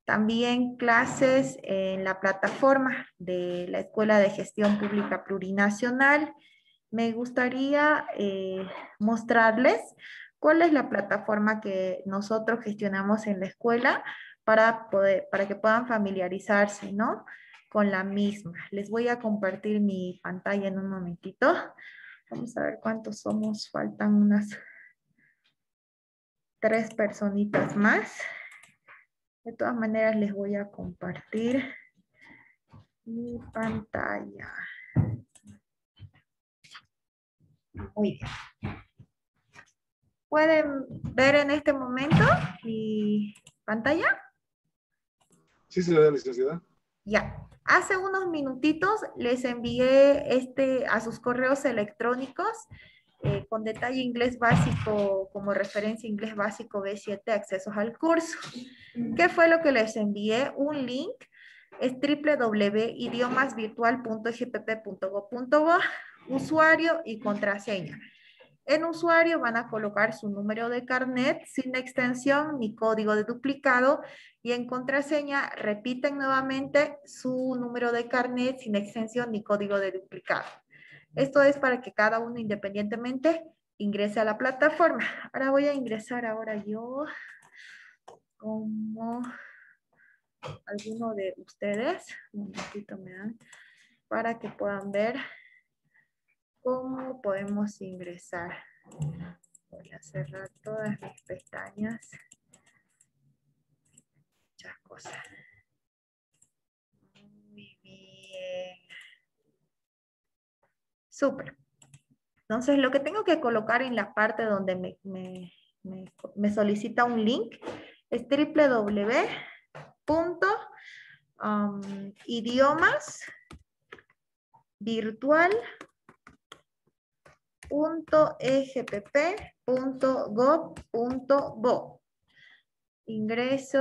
también clases en la plataforma de la Escuela de Gestión Pública Plurinacional. Me gustaría mostrarles cuál es la plataforma que nosotros gestionamos en la escuela para que puedan familiarizarse, ¿no? Con la misma. Les voy a compartir mi pantalla en un momentito. Vamos a ver cuántos somos. Faltan unas 3 personitas más. De todas maneras, les voy a compartir mi pantalla. Muy bien. ¿Pueden ver en este momento mi pantalla? Sí, señora licenciada. Ya. Hace unos minutitos les envié a sus correos electrónicos con detalle inglés básico, como referencia inglés básico B7, accesos al curso. ¿Qué fue lo que les envié? Un link, es www.idiomasvirtual.gpp.go.bo, usuario y contraseña. En usuario van a colocar su número de carnet sin extensión ni código de duplicado, y en contraseña repiten nuevamente su número de carnet sin extensión ni código de duplicado. Esto es para que cada uno independientemente ingrese a la plataforma. Ahora voy a ingresar yo como alguno de ustedes. Un momentito me dan para que puedan ver cómo podemos ingresar. Voy a cerrar todas mis pestañas. Muchas cosas. Muy bien. Súper. Entonces, lo que tengo que colocar en la parte donde me solicita un link es www.idiomas.egpp.gov.bo. Ingreso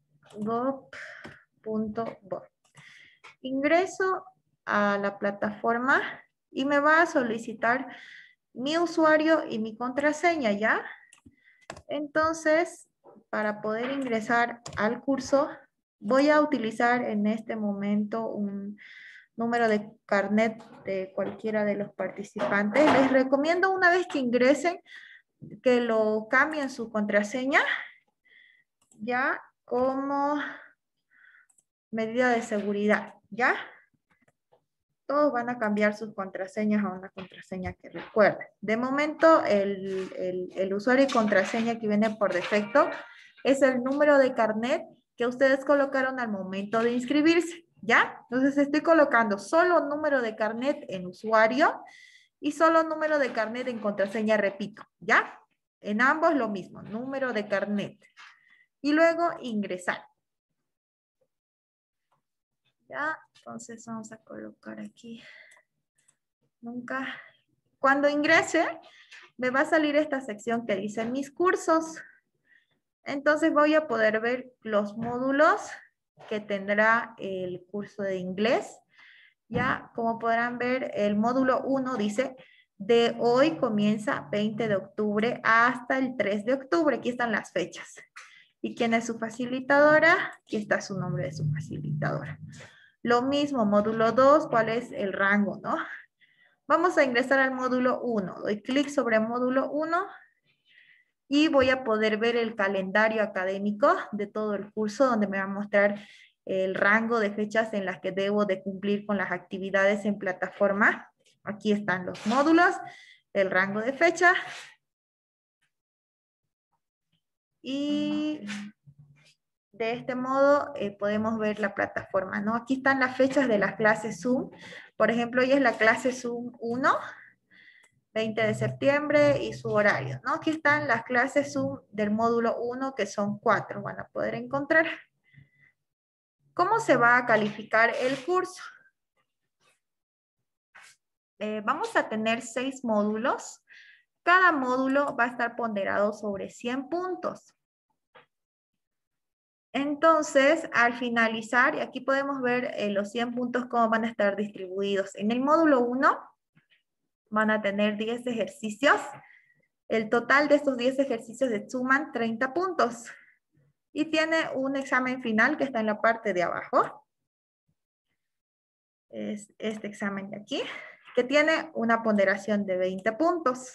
gov.bo. Ingreso a la plataforma y me va a solicitar mi usuario y mi contraseña, ¿ya? Entonces, para poder ingresar al curso, voy a utilizar en este momento un número de carnet de cualquiera de los participantes. Les recomiendo, una vez que ingresen, que lo cambien su contraseña, ya, como medida de seguridad, ¿ya? Todos van a cambiar sus contraseñas a una contraseña que recuerden. De momento, el usuario y contraseña que viene por defecto es el número de carnet que ustedes colocaron al momento de inscribirse, ¿ya? Entonces estoy colocando solo número de carnet en usuario y solo número de carnet en contraseña, repito, ¿ya? En ambos lo mismo, número de carnet. Y luego ingresar. Ya, entonces vamos a colocar aquí. Nunca. Cuando ingrese, me va a salir esta sección que dice mis cursos. Entonces voy a poder ver los módulos que tendrá el curso de inglés. Ya, como podrán ver, el módulo 1 dice, de hoy comienza 20 de octubre hasta el 3 de octubre. Aquí están las fechas. ¿Y quién es su facilitadora? Aquí está su nombre de su facilitadora. Lo mismo, módulo 2, ¿cuál es el rango, no? Vamos a ingresar al módulo 1. Doy clic sobre módulo 1 y voy a poder ver el calendario académico de todo el curso, donde me va a mostrar el rango de fechas en las que debo de cumplir con las actividades en plataforma. Aquí están los módulos, el rango de fecha. Y de este modo podemos ver la plataforma, ¿no? Aquí están las fechas de las clases Zoom. Por ejemplo, hoy es la clase Zoom 1. 20 de septiembre y su horario, ¿no? Aquí están las clases Zoom del módulo 1, que son 4, van a poder encontrar. ¿Cómo se va a calificar el curso? Vamos a tener 6 módulos. Cada módulo va a estar ponderado sobre 100 puntos. Entonces, al finalizar, y aquí podemos ver los 100 puntos cómo van a estar distribuidos. En el módulo 1 van a tener 10 ejercicios. El total de estos 10 ejercicios suman 30 puntos. y tiene un examen final que está en la parte de abajo. Es este examen de aquí, que tiene una ponderación de 20 puntos.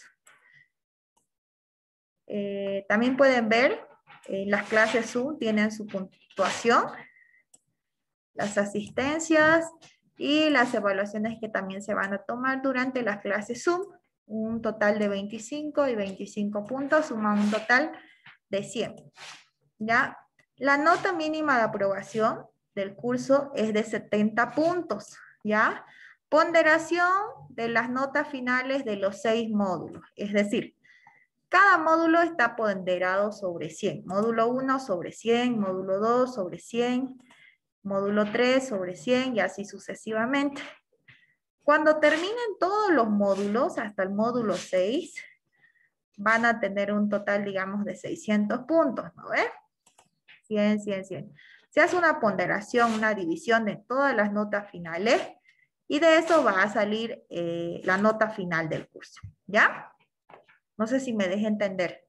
También pueden ver, las clases Zoom tienen su puntuación, las asistencias y las evaluaciones que también se van a tomar durante las clases Zoom. Un total de 25 y 25 puntos, suman un total de 100. ¿Ya? La nota mínima de aprobación del curso es de 70 puntos. ¿Ya? Ponderación de las notas finales de los 6 módulos. Es decir, cada módulo está ponderado sobre 100. Módulo 1 sobre 100, módulo 2 sobre 100, módulo 3 sobre 100 y así sucesivamente. Cuando terminen todos los módulos, hasta el módulo 6, van a tener un total, digamos, de 600 puntos, ¿no ves? 100, 100, 100. Se hace una ponderación, una división de todas las notas finales y de eso va a salir la nota final del curso, ¿ya? No sé si me dejé entender.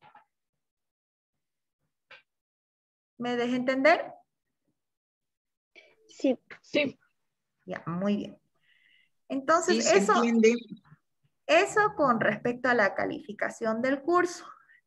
¿Me dejé entender? Sí. Sí, Ya, muy bien. Entonces, sí se entiende. eso con respecto a la calificación del curso.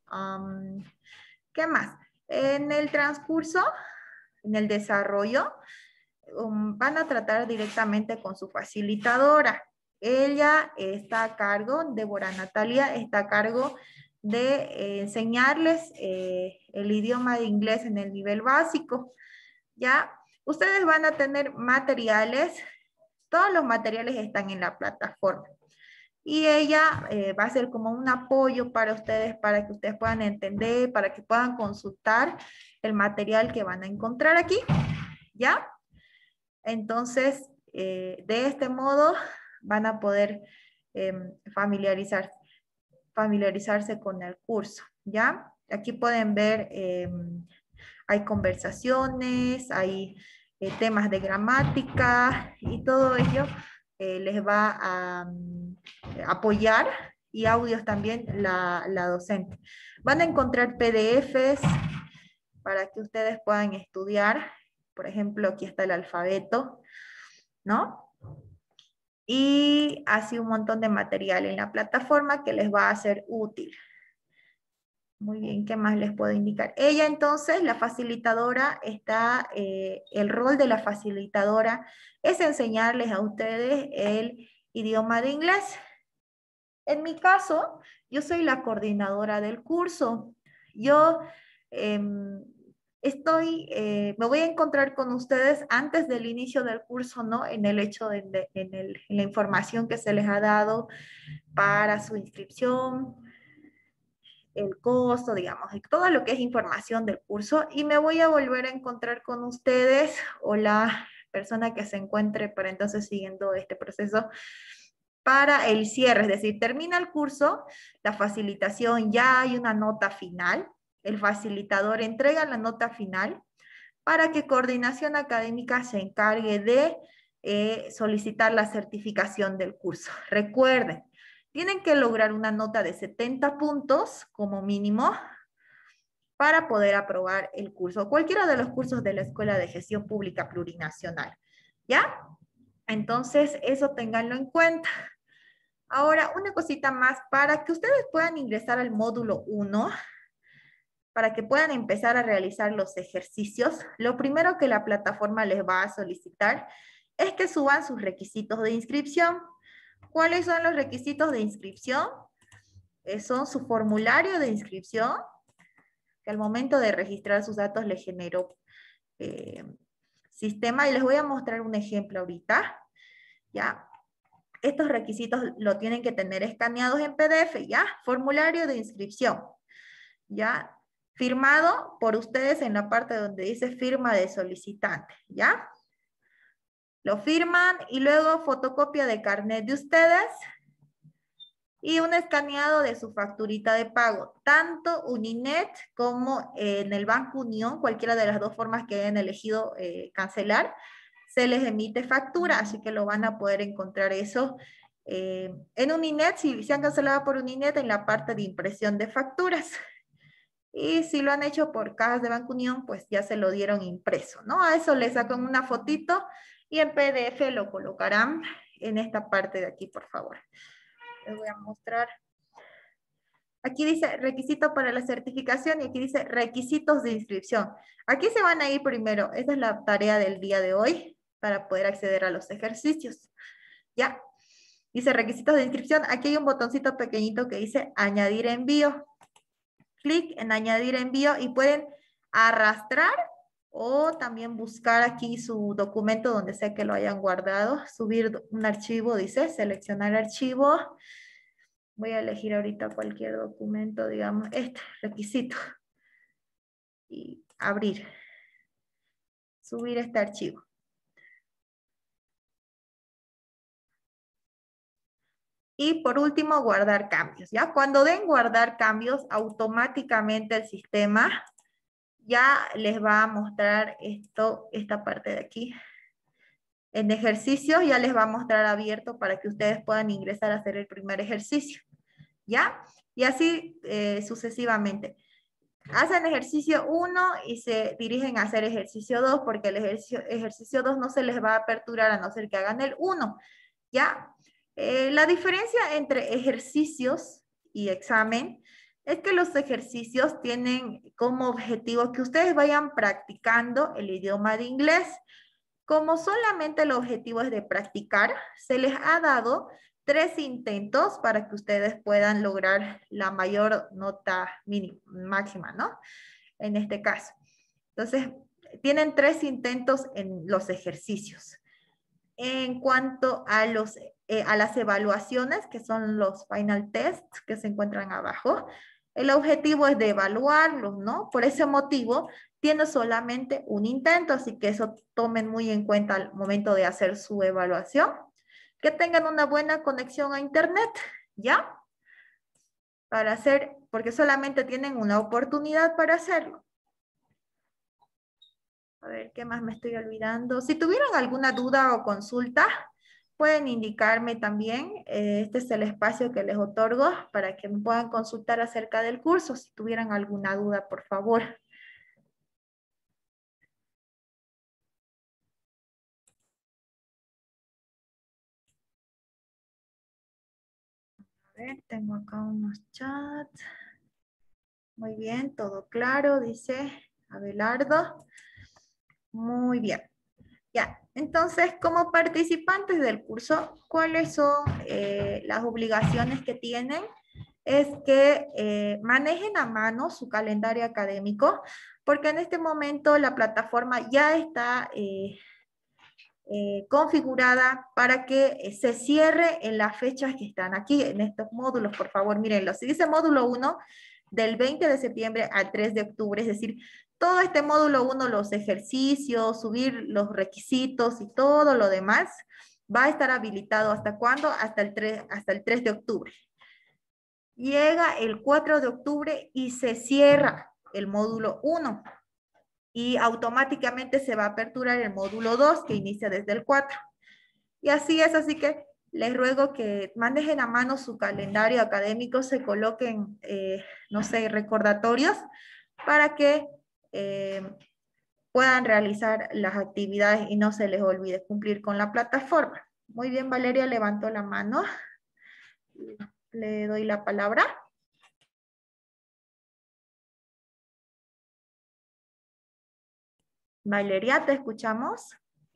¿Qué más? En el transcurso, en el desarrollo, van a tratar directamente con su facilitadora. Ella está a cargo, Débora Natalia, está a cargo de enseñarles el idioma de inglés en el nivel básico. ¿Ya? Ustedes van a tener materiales, todos los materiales están en la plataforma. Y ella va a ser como un apoyo para ustedes, para que ustedes puedan entender, para que puedan consultar el material que van a encontrar aquí. ¿Ya? Entonces, de este modo van a poder familiarizarse con el curso. ¿Ya? Aquí pueden ver, hay conversaciones, hay temas de gramática y todo ello les va a apoyar, y audios también la docente. Van a encontrar PDFs para que ustedes puedan estudiar. Por ejemplo, aquí está el alfabeto, ¿no? Y así un montón de material en la plataforma que les va a ser útil. Muy bien, ¿qué más les puedo indicar? Ella entonces, la facilitadora, el rol de la facilitadora es enseñarles a ustedes el idioma de inglés. En mi caso, yo soy la coordinadora del curso. Yo me voy a encontrar con ustedes antes del inicio del curso, ¿no? En el hecho en la información que se les ha dado para su inscripción, el costo, digamos, y todo lo que es información del curso, y me voy a volver a encontrar con ustedes o la persona que se encuentre para entonces siguiendo este proceso para el cierre, es decir, termina el curso, la facilitación, ya hay una nota final, el facilitador entrega la nota final para que Coordinación Académica se encargue de solicitar la certificación del curso. Recuerden, tienen que lograr una nota de 70 puntos como mínimo para poder aprobar el curso, cualquiera de los cursos de la Escuela de Gestión Pública Plurinacional. ¿Ya? Entonces, eso ténganlo en cuenta. Ahora, una cosita más, para que ustedes puedan ingresar al módulo 1, para que puedan empezar a realizar los ejercicios, lo primero que la plataforma les va a solicitar es que suban sus requisitos de inscripción. ¿Cuáles son los requisitos de inscripción? Son su formulario de inscripción, que al momento de registrar sus datos les generó sistema, y les voy a mostrar un ejemplo ahorita, ¿ya? Estos requisitos lo tienen que tener escaneados en PDF, ¿ya? Formulario de inscripción, ¿ya? Firmado por ustedes en la parte donde dice firma de solicitante, ¿ya? Lo firman y luego fotocopia de carnet de ustedes y un escaneado de su facturita de pago, tanto Uninet como en el Banco Unión, cualquiera de las dos formas que hayan elegido cancelar, se les emite factura, así que lo van a poder encontrar eso en Uninet, si se han cancelado por Uninet, en la parte de impresión de facturas. Y si lo han hecho por cajas de Banco Unión, pues ya se lo dieron impreso, ¿no? A eso le sacan una fotito y en PDF lo colocarán en esta parte de aquí, por favor. Les voy a mostrar. Aquí dice requisito para la certificación y aquí dice requisitos de inscripción. Aquí se van a ir primero. Esta es la tarea del día de hoy para poder acceder a los ejercicios. ¿Ya? Dice requisitos de inscripción. Aquí hay un botoncito pequeñito que dice añadir envío. Clic en añadir envío y pueden arrastrar o también buscar aquí su documento donde sea que lo hayan guardado. Subir un archivo, dice, seleccionar archivo. Voy a elegir ahorita cualquier documento, digamos, este requisito. Y abrir. Subir este archivo. Y por último, guardar cambios, ¿ya? Cuando den guardar cambios, automáticamente el sistema ya les va a mostrar esta parte de aquí. En ejercicios ya les va a mostrar abierto para que ustedes puedan ingresar a hacer el primer ejercicio, ¿ya? Y así sucesivamente. Hacen ejercicio 1 y se dirigen a hacer ejercicio 2 porque el ejercicio 2 no se les va a aperturar a no ser que hagan el 1, ¿ya? La diferencia entre ejercicios y examen es que los ejercicios tienen como objetivo que ustedes vayan practicando el idioma de inglés. Como solamente el objetivo es de practicar, se les ha dado 3 intentos para que ustedes puedan lograr la mayor nota mínima, máxima, ¿no? En este caso. Entonces, tienen 3 intentos en los ejercicios. En cuanto a las evaluaciones, que son los final tests que se encuentran abajo, el objetivo es de evaluarlos, ¿no? Por ese motivo, tiene solamente un intento, así que eso tomen muy en cuenta al momento de hacer su evaluación. Que tengan una buena conexión a internet, ¿ya? Para hacer, porque solamente tienen una oportunidad para hacerlo. A ver, ¿qué más me estoy olvidando? Si tuvieran alguna duda o consulta, pueden indicarme también. Este es el espacio que les otorgo para que me puedan consultar acerca del curso. Si tuvieran alguna duda, por favor. A ver, tengo acá unos chats. Muy bien, todo claro, dice Abelardo. Muy bien. Ya, entonces, como participantes del curso, ¿cuáles son las obligaciones que tienen? Es que manejen a mano su calendario académico, porque en este momento la plataforma ya está configurada para que se cierre en las fechas que están aquí, en estos módulos, por favor, mírenlo. Si dice módulo 1, del 20 de septiembre al 3 de octubre, es decir, todo este módulo 1, los ejercicios, subir los requisitos y todo lo demás, va a estar habilitado ¿hasta cuándo? Hasta el 3 de octubre. Llega el 4 de octubre y se cierra el módulo 1 y automáticamente se va a aperturar el módulo 2 que inicia desde el 4. Y así es, así que les ruego que manejen a mano su calendario académico, se coloquen, no sé, recordatorios para que puedan realizar las actividades y no se les olvide cumplir con la plataforma. Muy bien, Valeria levantó la mano. Le doy la palabra. Valeria, te escuchamos.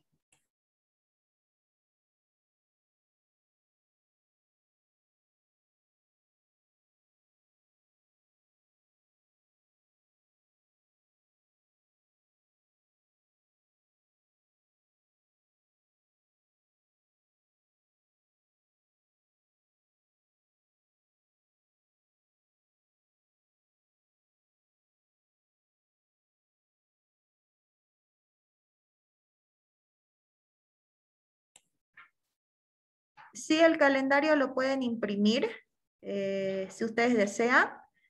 Sí, el calendario lo pueden imprimir, si ustedes desean.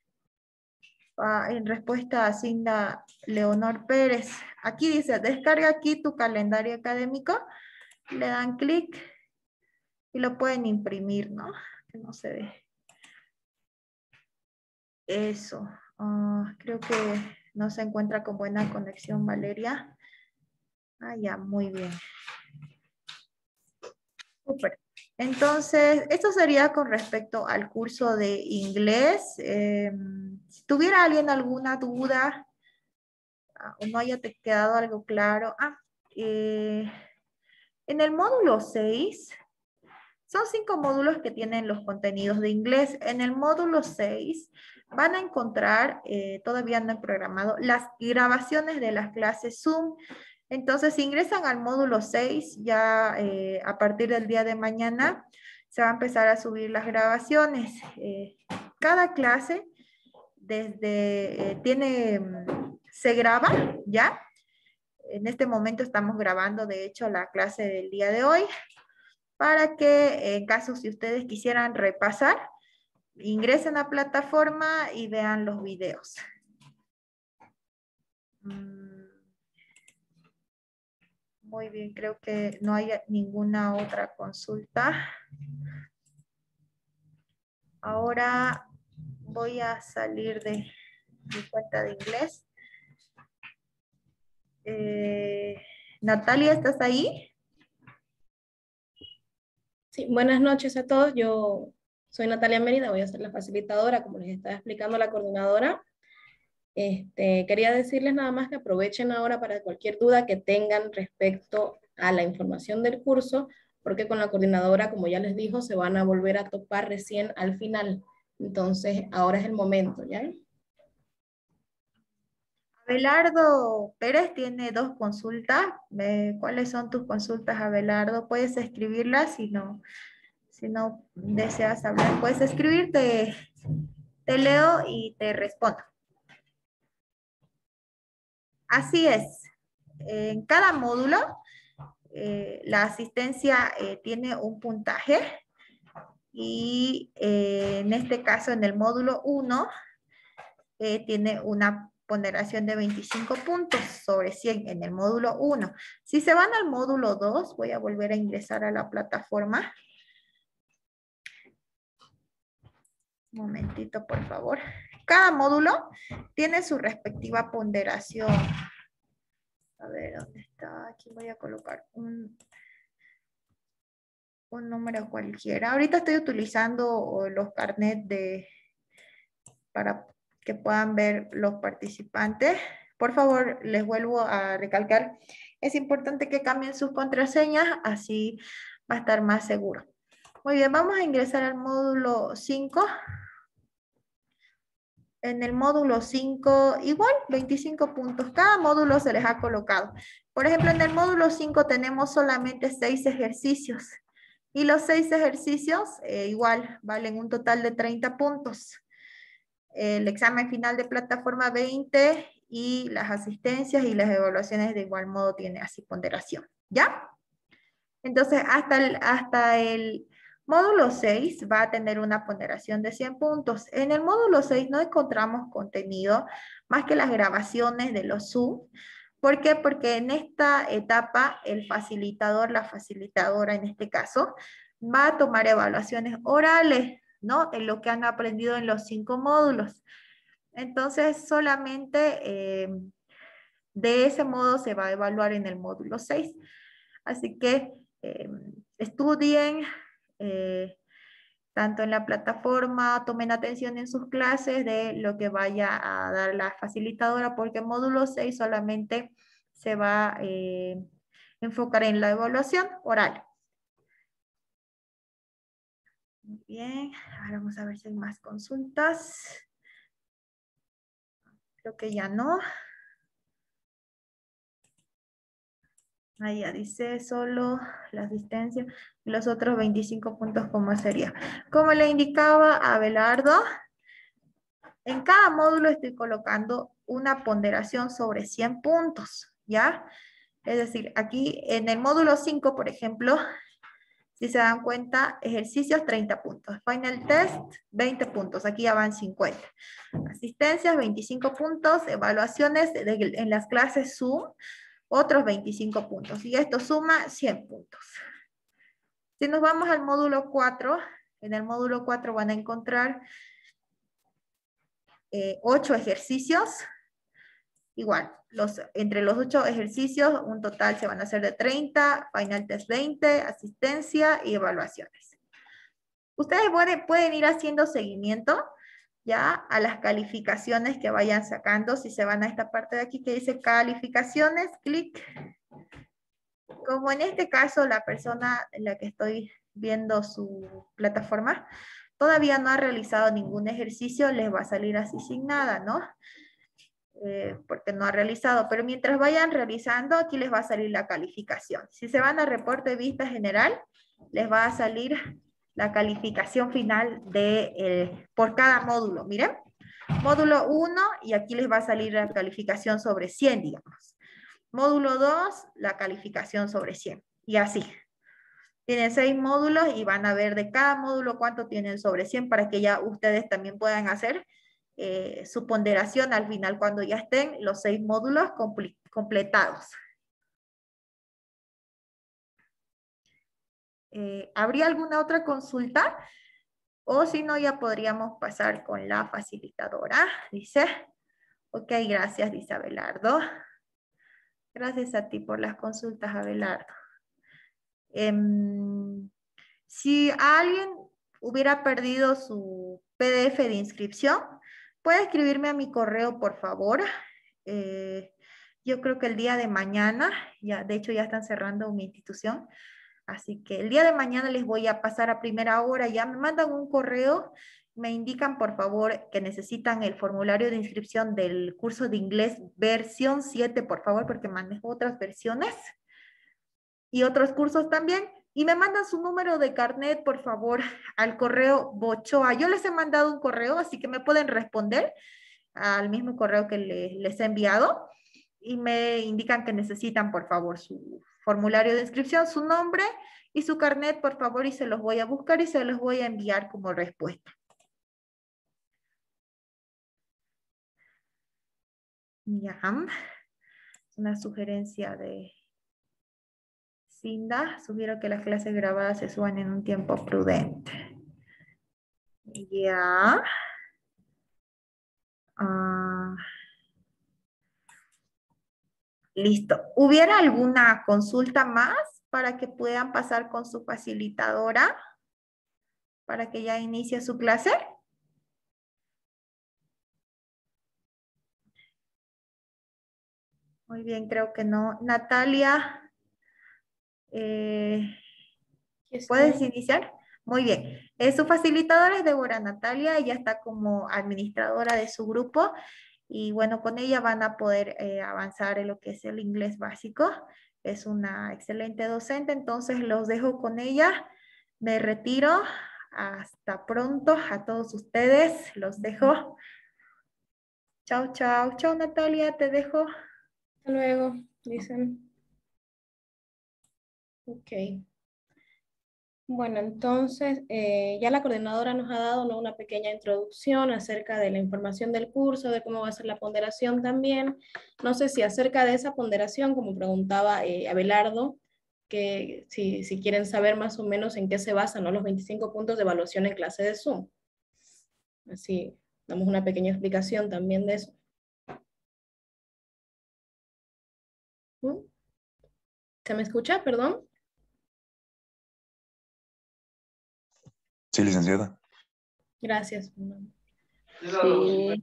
En respuesta a Cinda Leonor Pérez. Aquí dice, descarga aquí tu calendario académico, le dan clic y lo pueden imprimir, ¿no? Que no se ve. Eso. Creo que no se encuentra con buena conexión, Valeria. Ya, muy bien. Súper. Entonces, esto sería con respecto al curso de inglés. Si tuviera alguien alguna duda o no haya te quedado algo claro. En el módulo 6, son 5 módulos que tienen los contenidos de inglés. En el módulo 6 van a encontrar, todavía no he programado, las grabaciones de las clases Zoom. Entonces, si ingresan al módulo 6, ya a partir del día de mañana, se va a empezar a subir las grabaciones. Cada clase se graba, ¿ya? En este momento estamos grabando, de hecho, la clase del día de hoy, para que en caso si ustedes quisieran repasar, ingresen a plataforma y vean los videos. Muy bien, creo que no hay ninguna otra consulta. Ahora voy a salir de mi cuenta de inglés. Natalia, ¿estás ahí? Sí, buenas noches a todos. Yo soy Natalia Mérida, voy a ser la facilitadora, como les estaba explicando la coordinadora. Quería decirles nada más que aprovechen ahora para cualquier duda que tengan respecto a la información del curso, porque con la coordinadora, como ya les dijo, se van a volver a topar recién al final. Entonces, ahora es el momento, ¿ya? Abelardo Pérez tiene 2 consultas. ¿Cuáles son tus consultas, Abelardo? Puedes escribirlas si no deseas hablar. Puedes escribir, te leo y te respondo. Así es. En cada módulo, la asistencia tiene un puntaje y en este caso en el módulo 1 tiene una ponderación de 25 puntos sobre 100 en el módulo 1. Si se van al módulo 2, voy a volver a ingresar a la plataforma. Un momentito, por favor. Cada módulo tiene su respectiva ponderación. A ver, ¿dónde está? Aquí voy a colocar un número cualquiera. Ahorita estoy utilizando los carnets para que puedan ver los participantes. Por favor, les vuelvo a recalcar. Es importante que cambien sus contraseñas, así va a estar más seguro. Muy bien, vamos a ingresar al módulo 5. En el módulo 5, igual, 25 puntos. Cada módulo se les ha colocado. Por ejemplo, en el módulo 5 tenemos solamente 6 ejercicios. Y los 6 ejercicios, igual, valen un total de 30 puntos. El examen final de plataforma 20 y las asistencias y las evaluaciones de igual modo tiene así ponderación. ¿Ya? Entonces, hasta el módulo 6 va a tener una ponderación de 100 puntos. En el módulo 6 no encontramos contenido más que las grabaciones de los Zoom. ¿Por qué? Porque en esta etapa el facilitador, la facilitadora en este caso, va a tomar evaluaciones orales, ¿no? En lo que han aprendido en los 5 módulos. Entonces, solamente de ese modo se va a evaluar en el módulo 6. Así que estudien tanto en la plataforma, tomen atención en sus clases de lo que vaya a dar la facilitadora, porque el módulo 6 solamente se va a enfocar en la evaluación oral. Muy bien, ahora vamos a ver si hay más consultas. Creo que ya no. Ahí ya dice solo la asistencia y los otros 25 puntos, ¿cómo sería? Como le indicaba a Abelardo, en cada módulo estoy colocando una ponderación sobre 100 puntos, ¿ya? Es decir, aquí en el módulo 5, por ejemplo, si se dan cuenta, ejercicios 30 puntos, final test 20 puntos, aquí ya van 50. Asistencias 25 puntos, evaluaciones en las clases Zoom, otros 25 puntos. Y esto suma 100 puntos. Si nos vamos al módulo 4, en el módulo 4 van a encontrar 8 ejercicios. Igual, entre los 8 ejercicios, un total se van a hacer de 30, final test 20, asistencia y evaluaciones. Ustedes pueden ir haciendo seguimiento ya a las calificaciones que vayan sacando. Si se van a esta parte de aquí que dice calificaciones, clic. Como en este caso la persona en la que estoy viendo su plataforma todavía no ha realizado ningún ejercicio, les va a salir así sin nada, ¿no? Porque no ha realizado, pero mientras vayan realizando, aquí les va a salir la calificación. Si se van a reporte de vista general, les va a salir la calificación final por cada módulo. Miren, módulo 1 y aquí les va a salir la calificación sobre 100, digamos. Módulo 2, la calificación sobre 100 y así. Tienen 6 módulos y van a ver de cada módulo cuánto tienen sobre 100 para que ya ustedes también puedan hacer su ponderación al final cuando ya estén los 6 módulos completados. ¿Habría alguna otra consulta? O si no, ya podríamos pasar con la facilitadora. Dice, ok, gracias, dice Abelardo. Gracias a ti por las consultas, Abelardo. Si alguien hubiera perdido su PDF de inscripción, puede escribirme a mi correo, por favor. Yo creo que el día de mañana, de hecho ya están cerrando mi institución, así que el día de mañana les voy a pasar a primera hora, ya me mandan un correo, me indican por favor que necesitan el formulario de inscripción del curso de inglés versión 7, por favor, porque manejo otras versiones y otros cursos también. Y me mandan su número de carnet, por favor, al correo Bochoa. Yo les he mandado un correo, así que me pueden responder al mismo correo que les he enviado. Y me indican que necesitan, por favor, su formulario de inscripción, su nombre y su carnet, por favor, y se los voy a buscar y se los voy a enviar como respuesta. Ya. Una sugerencia de Cinda, sugiero que las clases grabadas se suban en un tiempo prudente. Ya. Listo. ¿Hubiera alguna consulta más para que puedan pasar con su facilitadora? Para que ya inicie su clase. Muy bien, creo que no. Natalia, ¿puedes iniciar? Muy bien. Su facilitadora es Débora Natalia, ella está como administradora de su grupo y bueno, con ella van a poder avanzar en lo que es el inglés básico. Es una excelente docente, entonces los dejo con ella. Me retiro. Hasta pronto a todos ustedes. Los dejo. Chao, chao. Chao, Natalia, te dejo. Hasta luego, dicen. Ok. Bueno, entonces ya la coordinadora nos ha dado, ¿no?, una pequeña introducción acerca de la información del curso, de cómo va a ser la ponderación también. No sé si acerca de esa ponderación, como preguntaba Abelardo, que si quieren saber más o menos en qué se basan, ¿no?, los 25 puntos de evaluación en clase de Zoom. Así damos una pequeña explicación también de eso. ¿Se me escucha? Perdón. Sí, licenciada. Gracias. Sí.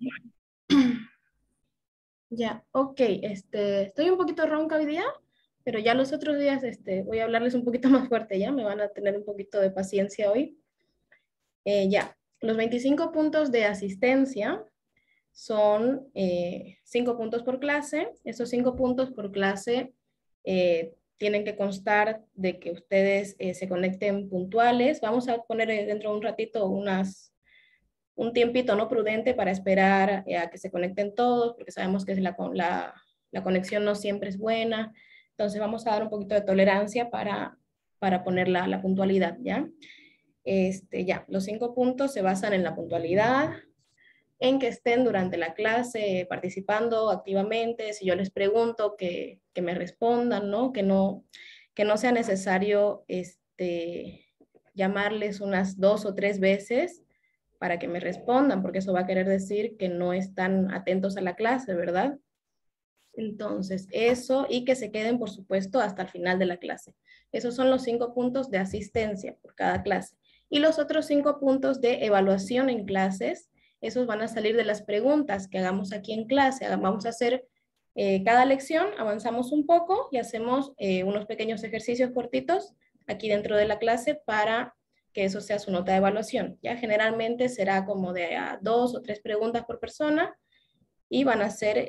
Ya, ok. Estoy un poquito ronca hoy día, pero ya los otros días voy a hablarles un poquito más fuerte, ya me van a tener un poquito de paciencia hoy. Ya, los 25 puntos de asistencia son 5 puntos por clase. Esos 5 puntos por clase tienen que constar de que ustedes se conecten puntuales. Vamos a poner dentro de un ratito un tiempito no prudente para esperar a que se conecten todos, porque sabemos que la conexión no siempre es buena. Entonces vamos a dar un poquito de tolerancia para poner la puntualidad, ¿ya? Ya, los 5 puntos se basan en la puntualidad, en que estén durante la clase participando activamente. Si yo les pregunto, que me respondan, ¿no? Que no sea necesario llamarles unas 2 o 3 veces para que me respondan, porque eso va a querer decir que no están atentos a la clase, ¿verdad? Entonces, eso, y que se queden, por supuesto, hasta el final de la clase. Esos son los 5 puntos de asistencia por cada clase. Y los otros 5 puntos de evaluación en clases, esos van a salir de las preguntas que hagamos aquí en clase. Vamos a hacer cada lección, avanzamos un poco y hacemos unos pequeños ejercicios cortitos aquí dentro de la clase para que eso sea su nota de evaluación. Ya generalmente será como de 2 o 3 preguntas por persona y van a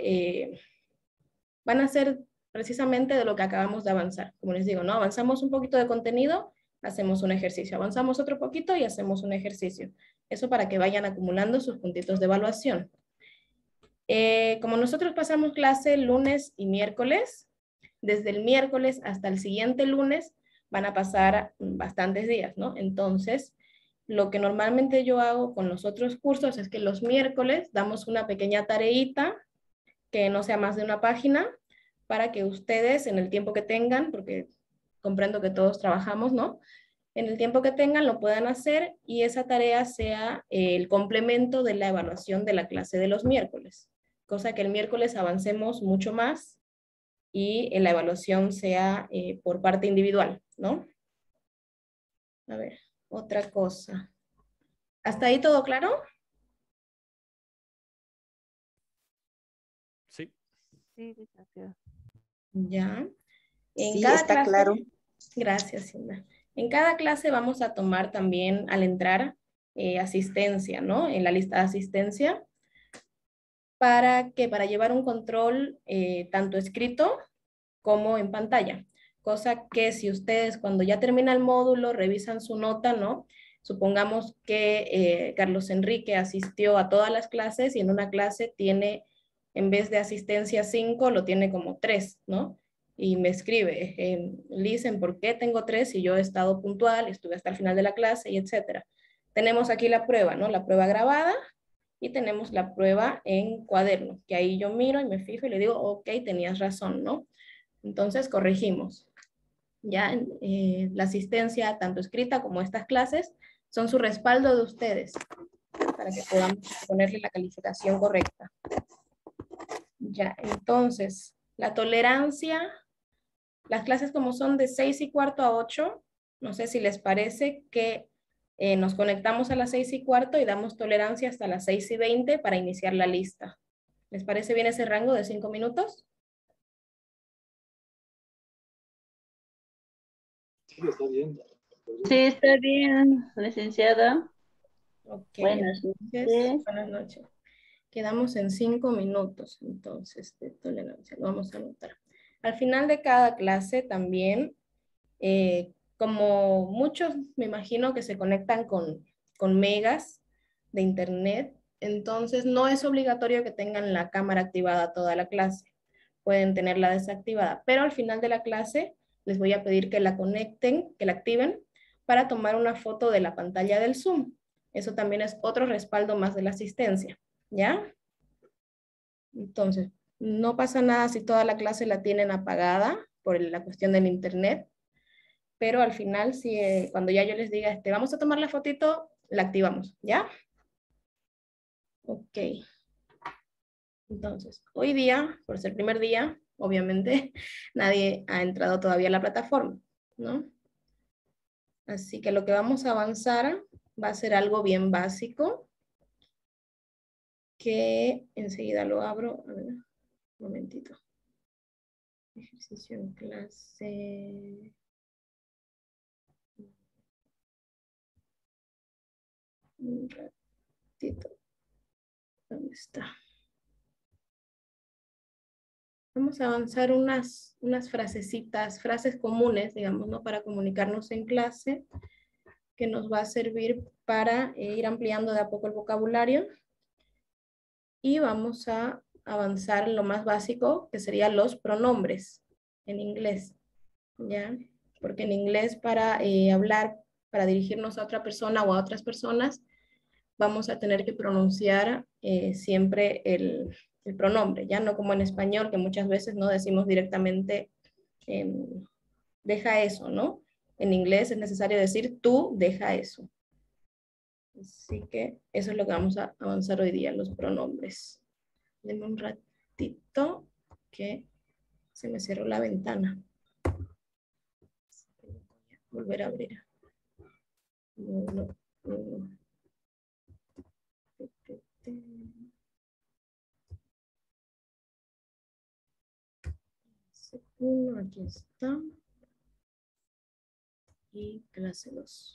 ser precisamente de lo que acabamos de avanzar. Como les digo, ¿no? Avanzamos un poquito de contenido, hacemos un ejercicio. Avanzamos otro poquito y hacemos un ejercicio. Eso para que vayan acumulando sus puntitos de evaluación. Como nosotros pasamos clase lunes y miércoles, desde el miércoles hasta el siguiente lunes van a pasar bastantes días, ¿no? Entonces, lo que normalmente yo hago con los otros cursos es que los miércoles damos una pequeña tareita que no sea más de una página, para que ustedes en el tiempo que tengan, porque comprendo que todos trabajamos, ¿no? En el tiempo que tengan lo puedan hacer y esa tarea sea el complemento de la evaluación de la clase de los miércoles. Cosa que el miércoles avancemos mucho más y la evaluación sea por parte individual, ¿no? A ver, otra cosa. ¿Hasta ahí todo claro? Sí. Sí, licenciada. Ya. En Sí, cada está clase, claro. gracias, Hilda. En cada clase vamos a tomar también al entrar asistencia, ¿no? En la lista de asistencia. ¿Para qué? Para llevar un control tanto escrito como en pantalla. Cosa que si ustedes cuando ya termina el módulo revisan su nota, ¿no? Supongamos que Carlos Enrique asistió a todas las clases y en una clase tiene, en vez de asistencia 5, lo tiene como 3, ¿no? Y me escribe, Lisen, ¿por qué tengo 3 si yo he estado puntual, estuve hasta el final de la clase y etcétera? Tenemos aquí la prueba, ¿no? La prueba grabada y tenemos la prueba en cuaderno, que ahí yo miro y me fijo y le digo, ok, tenías razón, ¿no? Entonces corregimos. Ya la asistencia, tanto escrita como estas clases, son su respaldo de ustedes para que podamos ponerle la calificación correcta. Ya, entonces, la tolerancia, las clases como son de 6:15 a 8, no sé si les parece que nos conectamos a las 6:15 y damos tolerancia hasta las 6:20 para iniciar la lista. ¿Les parece bien ese rango de 5 minutos? Sí, está bien. Sí, está bien, licenciada. Ok, Buenas entonces, noches. buenas noches. Quedamos en 5 minutos, entonces, de tolerancia. Lo vamos a anotar. Al final de cada clase también, como muchos me imagino que se conectan con megas de internet, entonces no es obligatorio que tengan la cámara activada toda la clase. Pueden tenerla desactivada, pero al final de la clase les voy a pedir que la conecten, que la activen para tomar una foto de la pantalla del Zoom. Eso también es otro respaldo más de la asistencia, ¿ya? Entonces, no pasa nada si toda la clase la tienen apagada por la cuestión del internet, pero al final, si, cuando ya yo les diga, vamos a tomar la fotito, la activamos, ¿ya? Ok. Entonces, hoy día, por ser el primer día, obviamente, nadie ha entrado todavía a la plataforma, ¿no? Así que lo que vamos a avanzar va a ser algo bien básico, que enseguida lo abro. A ver, un momentito. Ejercicio en clase. Un ratito. ¿Dónde está? Vamos a avanzar unas frasecitas, frases comunes, digamos, ¿no? Para comunicarnos en clase, que nos va a servir para ir ampliando de a poco el vocabulario. Y vamos a avanzar en lo más básico, que serían los pronombres en inglés, ¿ya? Porque en inglés para hablar, para dirigirnos a otra persona o a otras personas, vamos a tener que pronunciar siempre el pronombre, ya no como en español, que muchas veces no decimos directamente, deja eso, ¿no? En inglés es necesario decir tú, deja eso. Así que eso es lo que vamos a avanzar hoy día, los pronombres. Denme un ratito que se me cerró la ventana. Volver a abrir. No. Uno, aquí está. Y clase 2.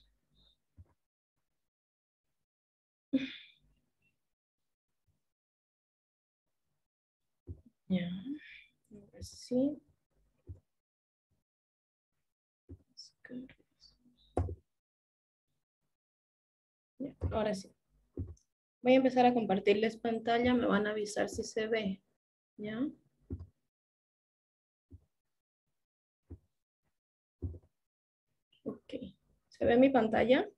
Ya, ahora sí. Ya, ahora sí. Voy a empezar a compartirles pantalla, me van a avisar si se ve. ¿Ya? Ok. ¿Se ve mi pantalla?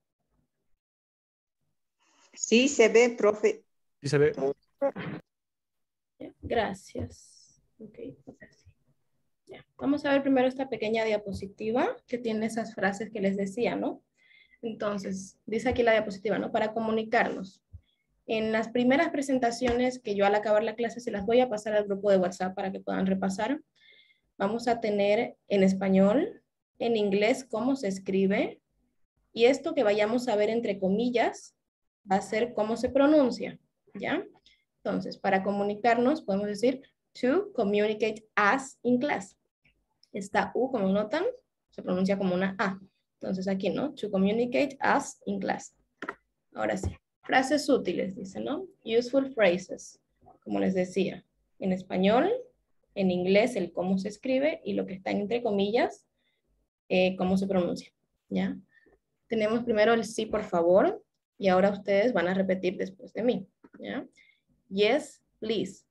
Sí, se ve, profe. Sí se ve. Ya, gracias. Ok, así. Ya. Vamos a ver primero esta pequeña diapositiva que tiene esas frases que les decía, ¿no? Entonces, dice aquí la diapositiva, ¿no? Para comunicarnos. En las primeras presentaciones que yo al acabar la clase se las voy a pasar al grupo de WhatsApp para que puedan repasar. Vamos a tener en español, en inglés cómo se escribe, y esto que vayamos a ver entre comillas va a ser cómo se pronuncia, ¿ya? Entonces, para comunicarnos podemos decir to communicate as in class. Esta U, como notan, se pronuncia como una A. Entonces aquí, ¿no? To communicate as in class. Ahora sí. Frases útiles, dice, ¿no? Useful phrases, como les decía. En español, en inglés, el cómo se escribe y lo que está entre comillas, cómo se pronuncia, ¿ya? Tenemos primero el sí, por favor, y ahora ustedes van a repetir después de mí, ¿ya? Yes, please.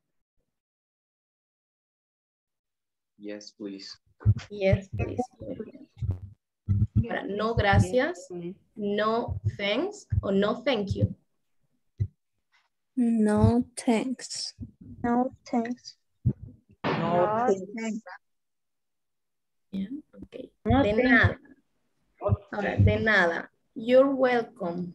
Yes, please. Yes, please. Ahora, no, gracias, no, thanks, o no, thank you. No, thanks. No, thanks. No, thanks. ¿Ya? Ok. No, De thank you. nada. Ahora, de nada. You're welcome.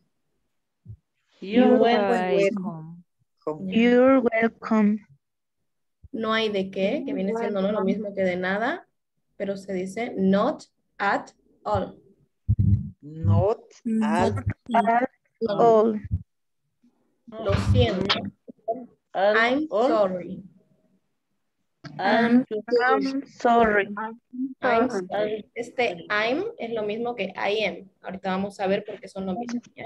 You're welcome. Ya. You're welcome. No hay de qué, que viene siendo no lo mismo que de nada, pero se dice not at all. Not at Not All. Lo siento. I'm sorry. I'm I'm sorry. I'm sorry. Este I'm es lo mismo que I am. Ahorita vamos a ver por qué son lo mismo, ¿ya?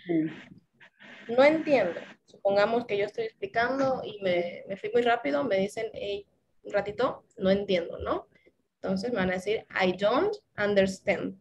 No entiendo. Supongamos que yo estoy explicando y me fui muy rápido, me dicen, hey, un ratito, no entiendo, ¿no? Entonces me van a decir, I don't understand.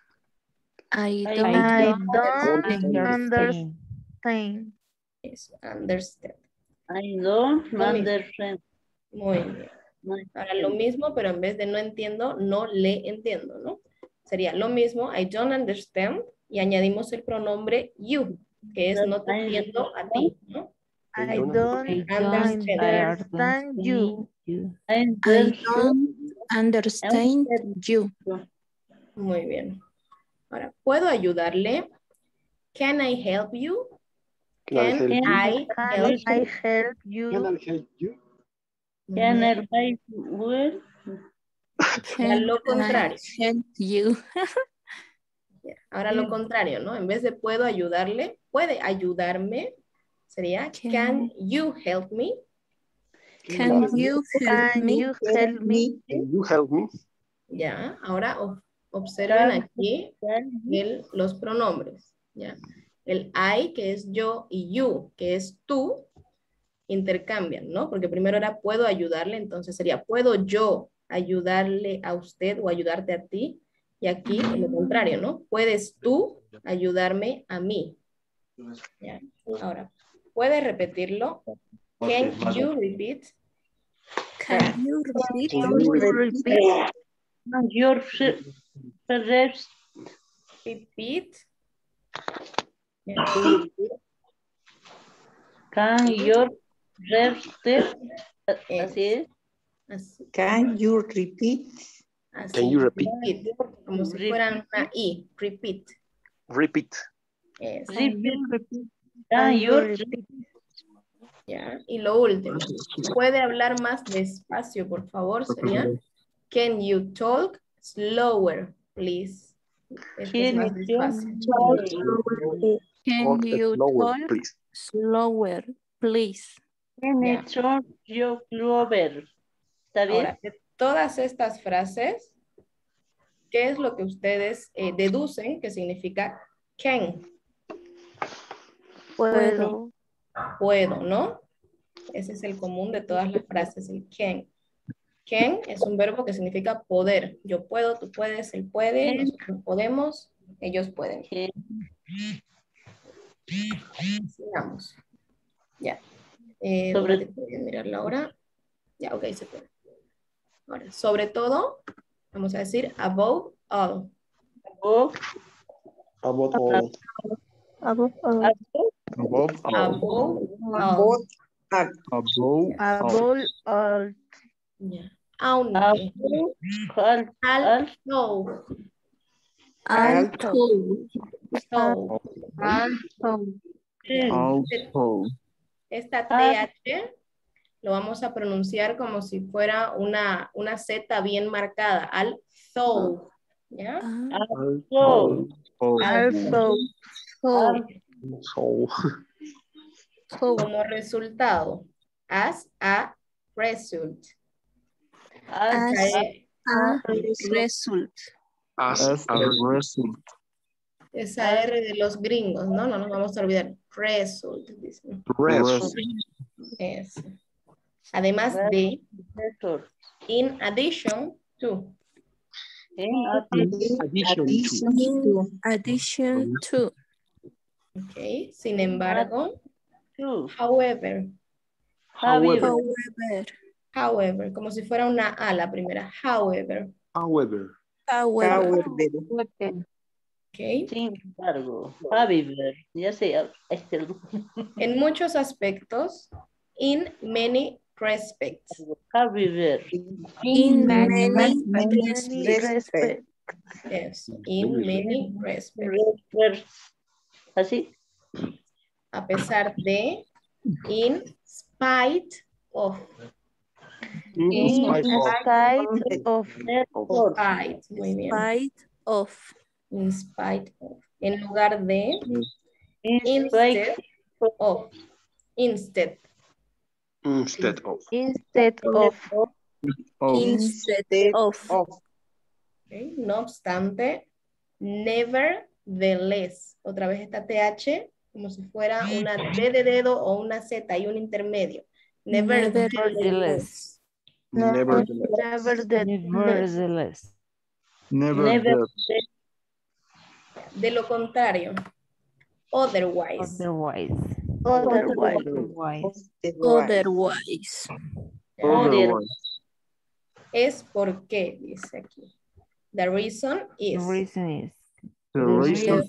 I I don't don't understand. understand. Eso, understand. I don't Lo mismo. understand. Muy bien. Ahora lo mismo, pero en vez de no entiendo, no le entiendo, ¿no? Sería lo mismo, I don't understand, y añadimos el pronombre you, que es no te entiendo a ti, ¿no? I don't understand you. I I don't understand you. Muy bien. Ahora, ¿puedo ayudarle? Can I help you? Can I help Can I help you? Can I help you? Can I buy wood? Ahora Can lo I contrario. help you? Ahora lo contrario, ¿no? En vez de puedo ayudarle, puede ayudarme. Sería can you help me? Can you help Can me? you help me? Can you help me? Ya, ahora observen aquí los pronombres, ¿ya? El I, que es yo, y you, que es tú, intercambian, ¿no? Porque primero era puedo ayudarle, entonces sería puedo yo ayudarle a usted o ayudarte a ti, y aquí es lo contrario, ¿no? Puedes tú ayudarme a mí. ¿Ya? Ahora, ¿puede repetirlo? Can you repeat? Can you repeat? Can you repeat? Your first Repeat. can your repeat? Así es. Así. Can you repeat? Así. Can you repeat? Repeat, como si fueran una I. Repeat. Repeat. Es, Can you repeat? ya. Y lo último, puede hablar más despacio, por favor, sería can you talk slower, please. Este es más despacio. Can you Lower, talk please. slower, please? Can Ya. you talk slower? ¿Está bien? Ahora, de todas estas frases, ¿qué es lo que ustedes deducen que significa can? Puedo. Puedo, ¿no? Ese es el común de todas las frases, el can. Can es un verbo que significa poder. Yo puedo, tú puedes, él puede, nosotros podemos, ellos pueden. Sigamos. Ya. Sobre- Voy a mirar la hora. Ya, ok, se puede. Ahora, sobre todo, vamos a decir above all. Above, About all. Above all. Above all. Above all. Both Above Above all. Ya. Aunque. above, Although. Alto. So. also. Esta TH lo vamos a pronunciar como si fuera una Z bien marcada. Although. ¿Ya? also, Also. So. Como resultado. As a result. As Esa a result. As a result. Esa R de los gringos, ¿no? No nos vamos a olvidar. Result. Dicen. Result. Eso. Además de, result. in addition to. In In addition to. Ok. Sin embargo, to, however. however, However. Como si fuera una A la primera. However. However. However. Ok. sin embargo, however, ya sé, En muchos aspectos, in many respects. however, In many Respect. Yes, in many respects. así, A pesar de, in spite of. In spite of. Spite of. Spite, muy bien. spite of. In spite of. En lugar de, in spite instead of. Instead. Instead of. Instead of. Instead of. Okay. No obstante, nevertheless. Otra vez esta TH como si fuera una D de dedo o una Z y un intermedio. Nevertheless. Nevertheless. Nevertheless. De lo contrario. Otherwise. Otherwise. Otherwise. Es porque, dice aquí. The reason is. The reason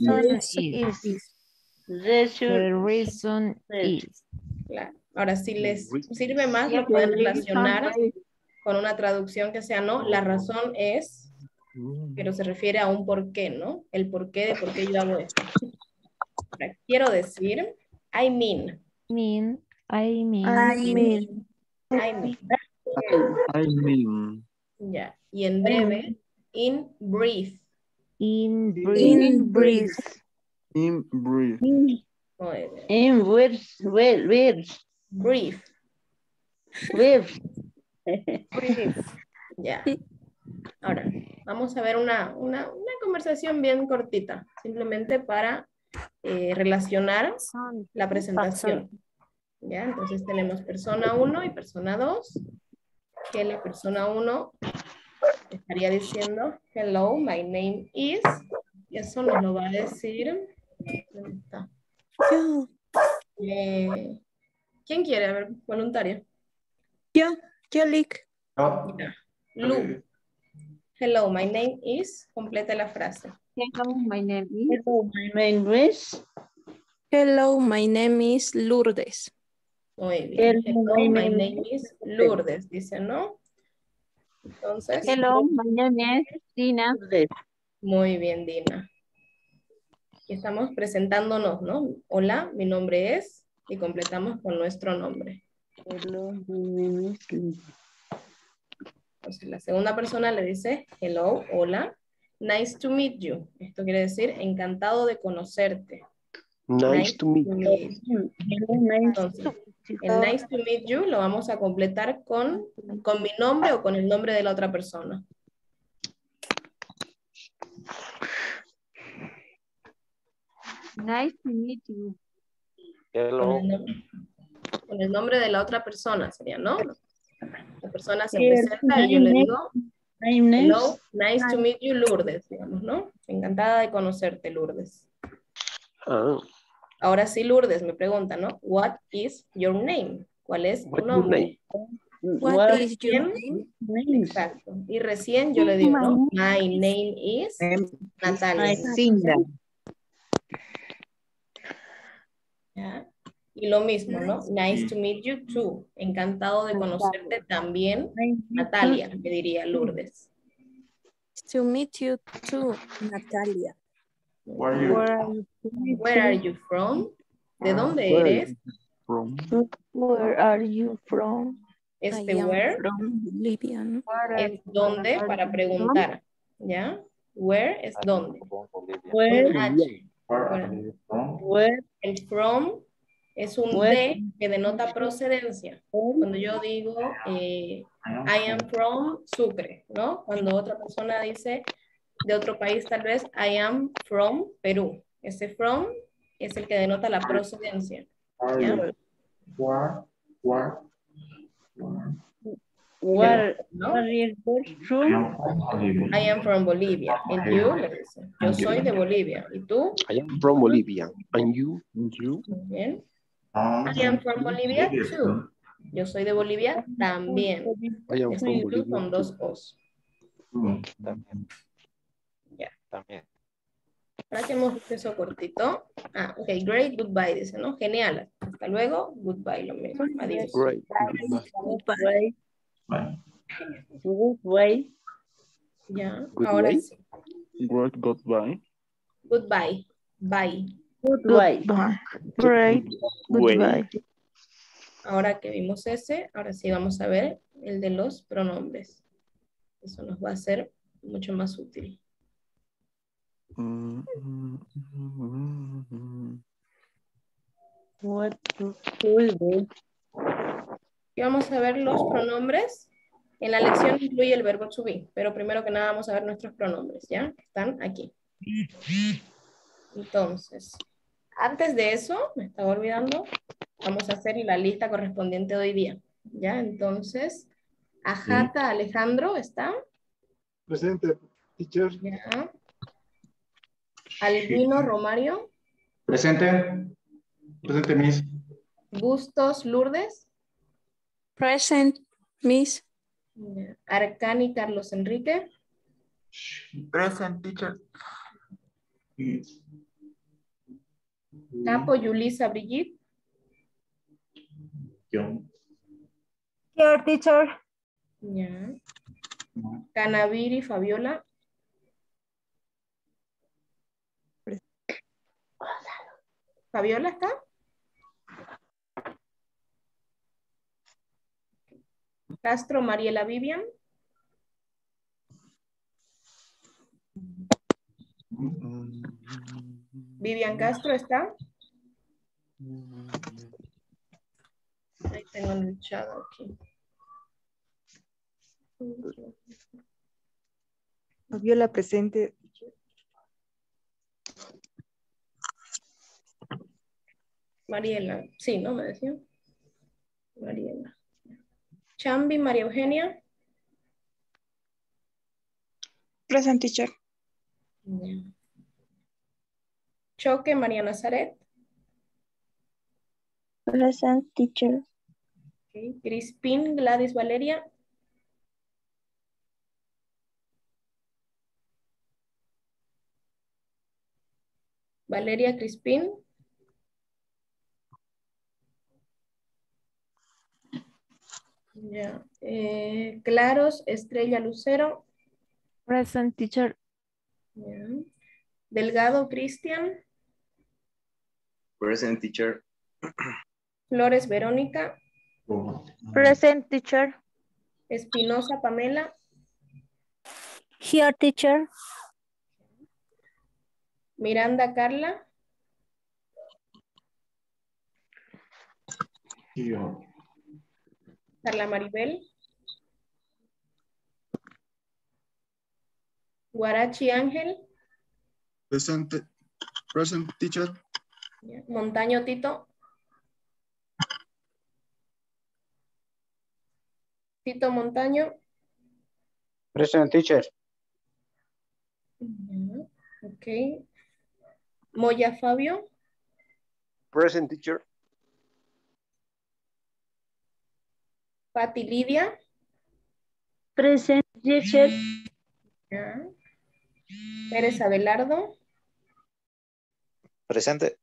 is. Claro. Ahora, si les sirve más, lo pueden relacionar con una traducción que sea no. La razón es, pero se refiere a un por qué, ¿no? El por qué de por qué yo hago esto. Ahora, quiero decir, I mean. I mean. Ya. Y en breve, in brief. In brief. In brief. Muy bien. in words, Brief. words. Ya. Ahora, vamos a ver una conversación bien cortita, simplemente para relacionar la presentación. ¿Ya? Entonces tenemos persona 1 y persona 2, que la persona 1 estaría diciendo, hello, my name is, y eso nos lo va a decir, ¿dónde está? Yo. ¿Quién quiere? A ver, voluntario. Yo, Lick. Ya. Lu. Hello, my name is, completa la frase. Hello, my name is. Hello, my name is Lourdes. Muy bien. Hello, my name is Lourdes, dice, ¿no? Entonces. Hello, my name is Dina. Muy bien, Dina. Y estamos presentándonos, ¿no? Hola, mi nombre es, y completamos con nuestro nombre. Hello, my name is Lily. Entonces, la segunda persona le dice, hello, hola, nice to meet you. Esto quiere decir, encantado de conocerte. Nice to meet you. Entonces, el nice to meet you lo vamos a completar con mi nombre o con el nombre de la otra persona. Nice to meet you. Hello. Con el nombre de la otra persona sería, ¿no? La persona se Here, presenta y yo le digo, hello, nice. nice to meet you, Lourdes, digamos, ¿no? Encantada de conocerte, Lourdes. Ah, Ahora sí, Lourdes me pregunta, ¿no? What is your name? ¿Cuál es tu what's your nombre? name? What is your Recién- name? Exacto. Y recién yo le digo, ¿no? My name is Natalia. Cinda. ¿Ya? Y lo mismo, ¿no? Nice to meet you too. Encantado de conocerte también, Natalia, me diría Lourdes. To meet you too, Natalia. Where are you from? ¿De dónde eres? From Where are you from? Este I am where from Bolivia, ¿no? es dónde para preguntar, ¿ya? Where es dónde. Where, Con H. where, El from es un Where- D que denota procedencia. Cuando yo digo I am from Sucre, ¿no? Cuando otra persona dice de otro país tal vez I am from Perú. Ese from es el que denota la procedencia. ¿Ya? where, ¿No? where is from? I am from Bolivia. And you, le dice, yo soy de Bolivia. ¿Y tú? I am from Bolivia. And you? you. Muy bien. I am from Bolivia too. Yo soy de Bolivia también. I am Este from tú Bolivia. con dos O's. También. Ya. También. Ahora que hemos visto eso cortito. Ah, ok, great, goodbye, dice, ¿no? Genial. Hasta luego, goodbye, lo mismo. Adiós. Great. Goodbye. Goodbye. Ya, Goodbye. ahora sí. What got by? Goodbye. Bye. Goodbye. Great. Goodbye. Ahora que vimos ese, ahora sí vamos a ver el de los pronombres. Eso nos va a ser mucho más útil. What to do? Y vamos a ver los pronombres. En la lección incluye el verbo to be, pero primero que nada vamos a ver nuestros pronombres, ¿ya? Están aquí. Entonces, antes de eso, me estaba olvidando, vamos a hacer la lista correspondiente de hoy día, ¿ya? Entonces, Ajata Alejandro, ¿está? Presente, teacher. Ya. Albino Romario. Presente. Presente, Miss. Bustos Lourdes. Present, Miss. Ya. Arcani Carlos Enrique. Present, teacher. Capo Yulisa Brigitte. Here, teacher. Ya. Canaviri Fabiola. ¿Fabiola está? Castro Mariela Vivian. Vivian Castro está. Ahí tengo en el chat aquí. Fabiola presente. Mariela, sí, ¿no? Me decía. Mariela. Chambi María Eugenia. Present, teacher. Ya. Choque María Nazaret. Present, teacher. Okay. Crispín Gladys Valeria. Valeria Crispín. Ya. Claros Estrella Lucero. Present, teacher. Ya. Delgado Cristian. Present, teacher. Flores Verónica. Present, teacher. Espinosa Pamela. Here, teacher. Miranda Carla. Carla Maribel. Guarachi Ángel. Present, teacher. Montaño Tito. Tito Montaño. Present, teacher. Ok. Moya Fabio. Present, teacher. Pati Lidia. Present, teacher. Ya. Pérez Abelardo. Presente.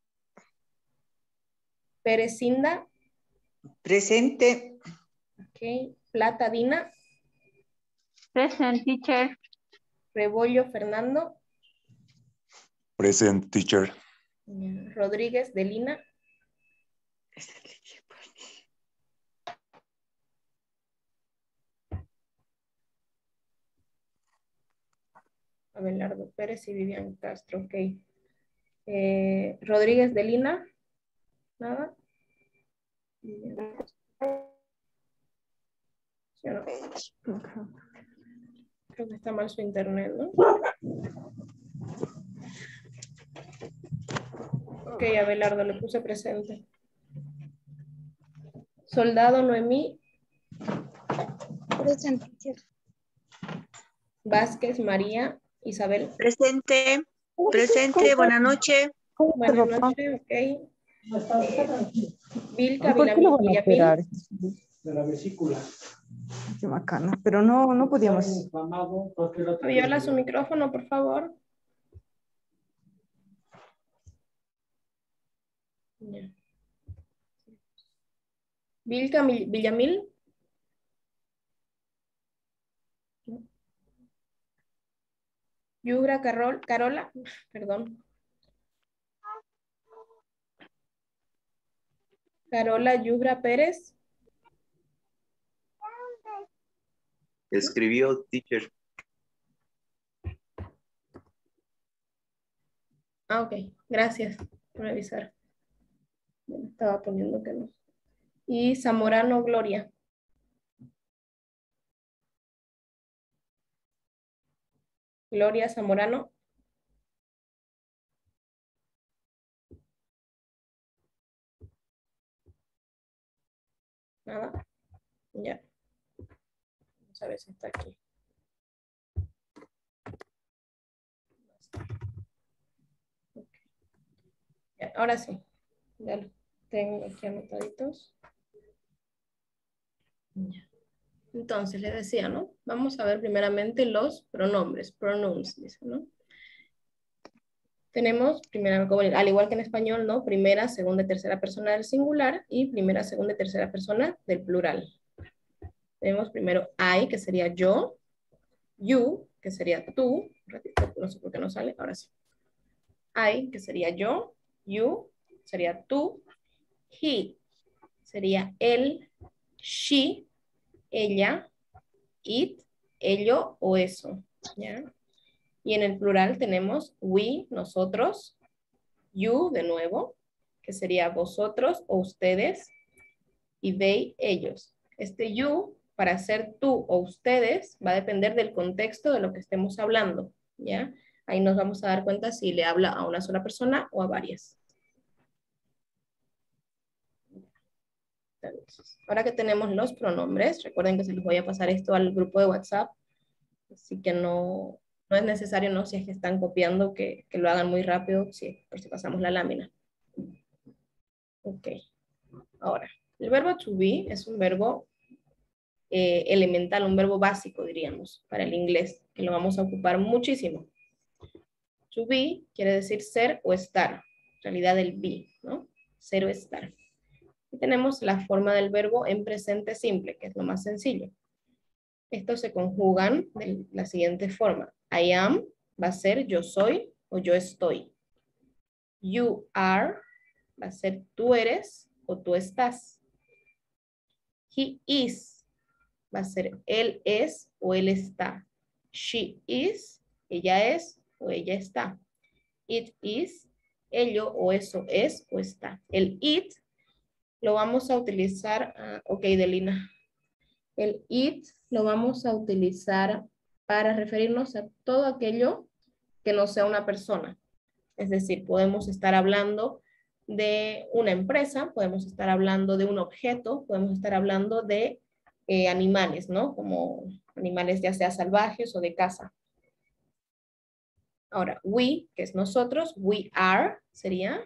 Pérez Cinda. Presente. Ok. Plata Dina. Present, teacher. Rebollo Fernando. Present, teacher. Ya. Rodríguez Delina. Abelardo Pérez y Vivian Castro, ok. Rodríguez Delina. Nada. ¿Sí o no? Creo que está mal su internet, ¿no? Ok, Abelardo, le puse presente. Soldado Noemí. Present, teacher. Vázquez María Isabel. Presente. Presente. Buenas noches. Buenas noches, ok. Vilca ¿Por qué lo van a Villamil. operar? De la vesícula. Qué macana, pero no podíamos. Viola su micrófono, por favor. Ya. Vilca Villamil. Yugra Carola, perdón. Carola Yugra Pérez. Escribió, teacher. Ah, ok. Gracias por avisar. Me estaba poniendo que no. Y Zamorano Gloria. Gloria Zamorano. Nada. Ya. Vamos a ver si está aquí. Okay. Ya, ahora sí. Ya lo tengo aquí anotaditos. Ya. Entonces, les decía, ¿no? Vamos a ver primeramente los pronombres, pronouns, dice, ¿no? Tenemos, primera, al igual que en español, ¿no? Primera, segunda y tercera persona del singular y primera, segunda y tercera persona del plural. Tenemos primero I, que sería yo, you, que sería tú, un ratito, no sé por qué no sale, ahora sí. I, que sería yo, you, sería tú, he, sería él, she, ella, it, ello o eso, ¿ya? Y en el plural tenemos we, nosotros, you, de nuevo, que sería vosotros o ustedes, y they, ellos. Este you, para ser tú o ustedes, va a depender del contexto de lo que estemos hablando, ¿ya? Ahí nos vamos a dar cuenta si le habla a una sola persona o a varias. Ahora que tenemos los pronombres, recuerden que se les voy a pasar esto al grupo de WhatsApp, así que no es necesario, ¿no? Si es que están copiando, que lo hagan muy rápido, sí, por si pasamos la lámina. Ok. Ahora, el verbo to be es un verbo elemental, un verbo básico, diríamos, para el inglés, que lo vamos a ocupar muchísimo. To be quiere decir ser o estar, en realidad el be, ¿no? Ser o estar. Y tenemos la forma del verbo en presente simple, que es lo más sencillo. Estos se conjugan de la siguiente forma. I am va a ser yo soy o yo estoy. You are va a ser tú eres o tú estás. He is va a ser él es o él está. She is, ella es o ella está. It is, ello o eso es o está. El it lo vamos a utilizar, ok, Delina. El it lo vamos a utilizar para referirnos a todo aquello que no sea una persona. Es decir, podemos estar hablando de una empresa, podemos estar hablando de un objeto, podemos estar hablando de animales, ¿no? Como animales ya sea salvajes o de casa. Ahora, we, que es nosotros, we are, sería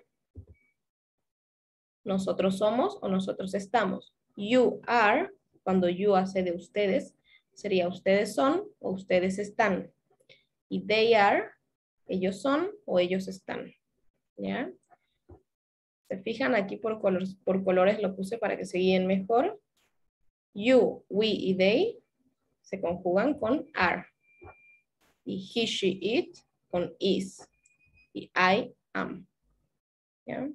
nosotros somos o nosotros estamos. You are, cuando you hace de ustedes, sería ustedes son o ustedes están. Y they are, ellos son o ellos están. ¿Ya? ¿Se fijan? Aquí por colores lo puse para que se guíen mejor. You, we y they se conjugan con are. Y he, she, it con is. Y I, am. ¿Ya?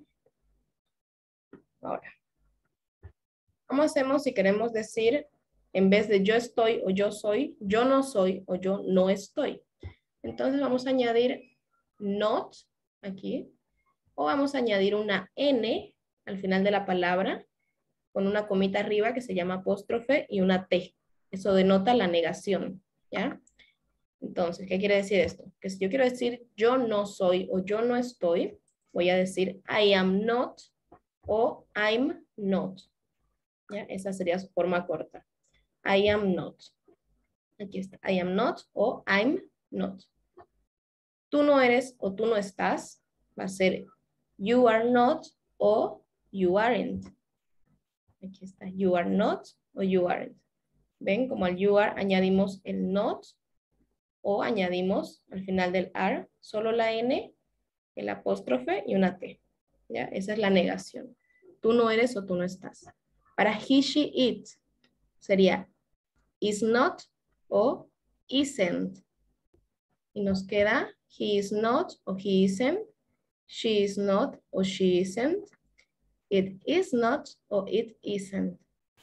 Ahora, ¿cómo hacemos si queremos decir, en vez de yo estoy o yo soy, yo no soy o yo no estoy? Entonces vamos a añadir not aquí. O vamos a añadir una N al final de la palabra con una comita arriba que se llama apóstrofe y una T. Eso denota la negación, ¿ya? Entonces, ¿qué quiere decir esto? Que si yo quiero decir yo no soy o yo no estoy, voy a decir I am not o I'm not. ¿Ya? Esa sería su forma corta. I am not. Aquí está. I am not o I'm not. Tú no eres o tú no estás. Va a ser you are not o you aren't. Aquí está. You are not o you aren't. ¿Ven? Como al you are añadimos el not o añadimos al final del are solo la N, el apóstrofe y una T. ¿Ya? Esa es la negación. Tú no eres o tú no estás. Para he, she, it sería is not o isn't. Y nos queda he is not o he isn't. She is not o she isn't. It is not o it isn't.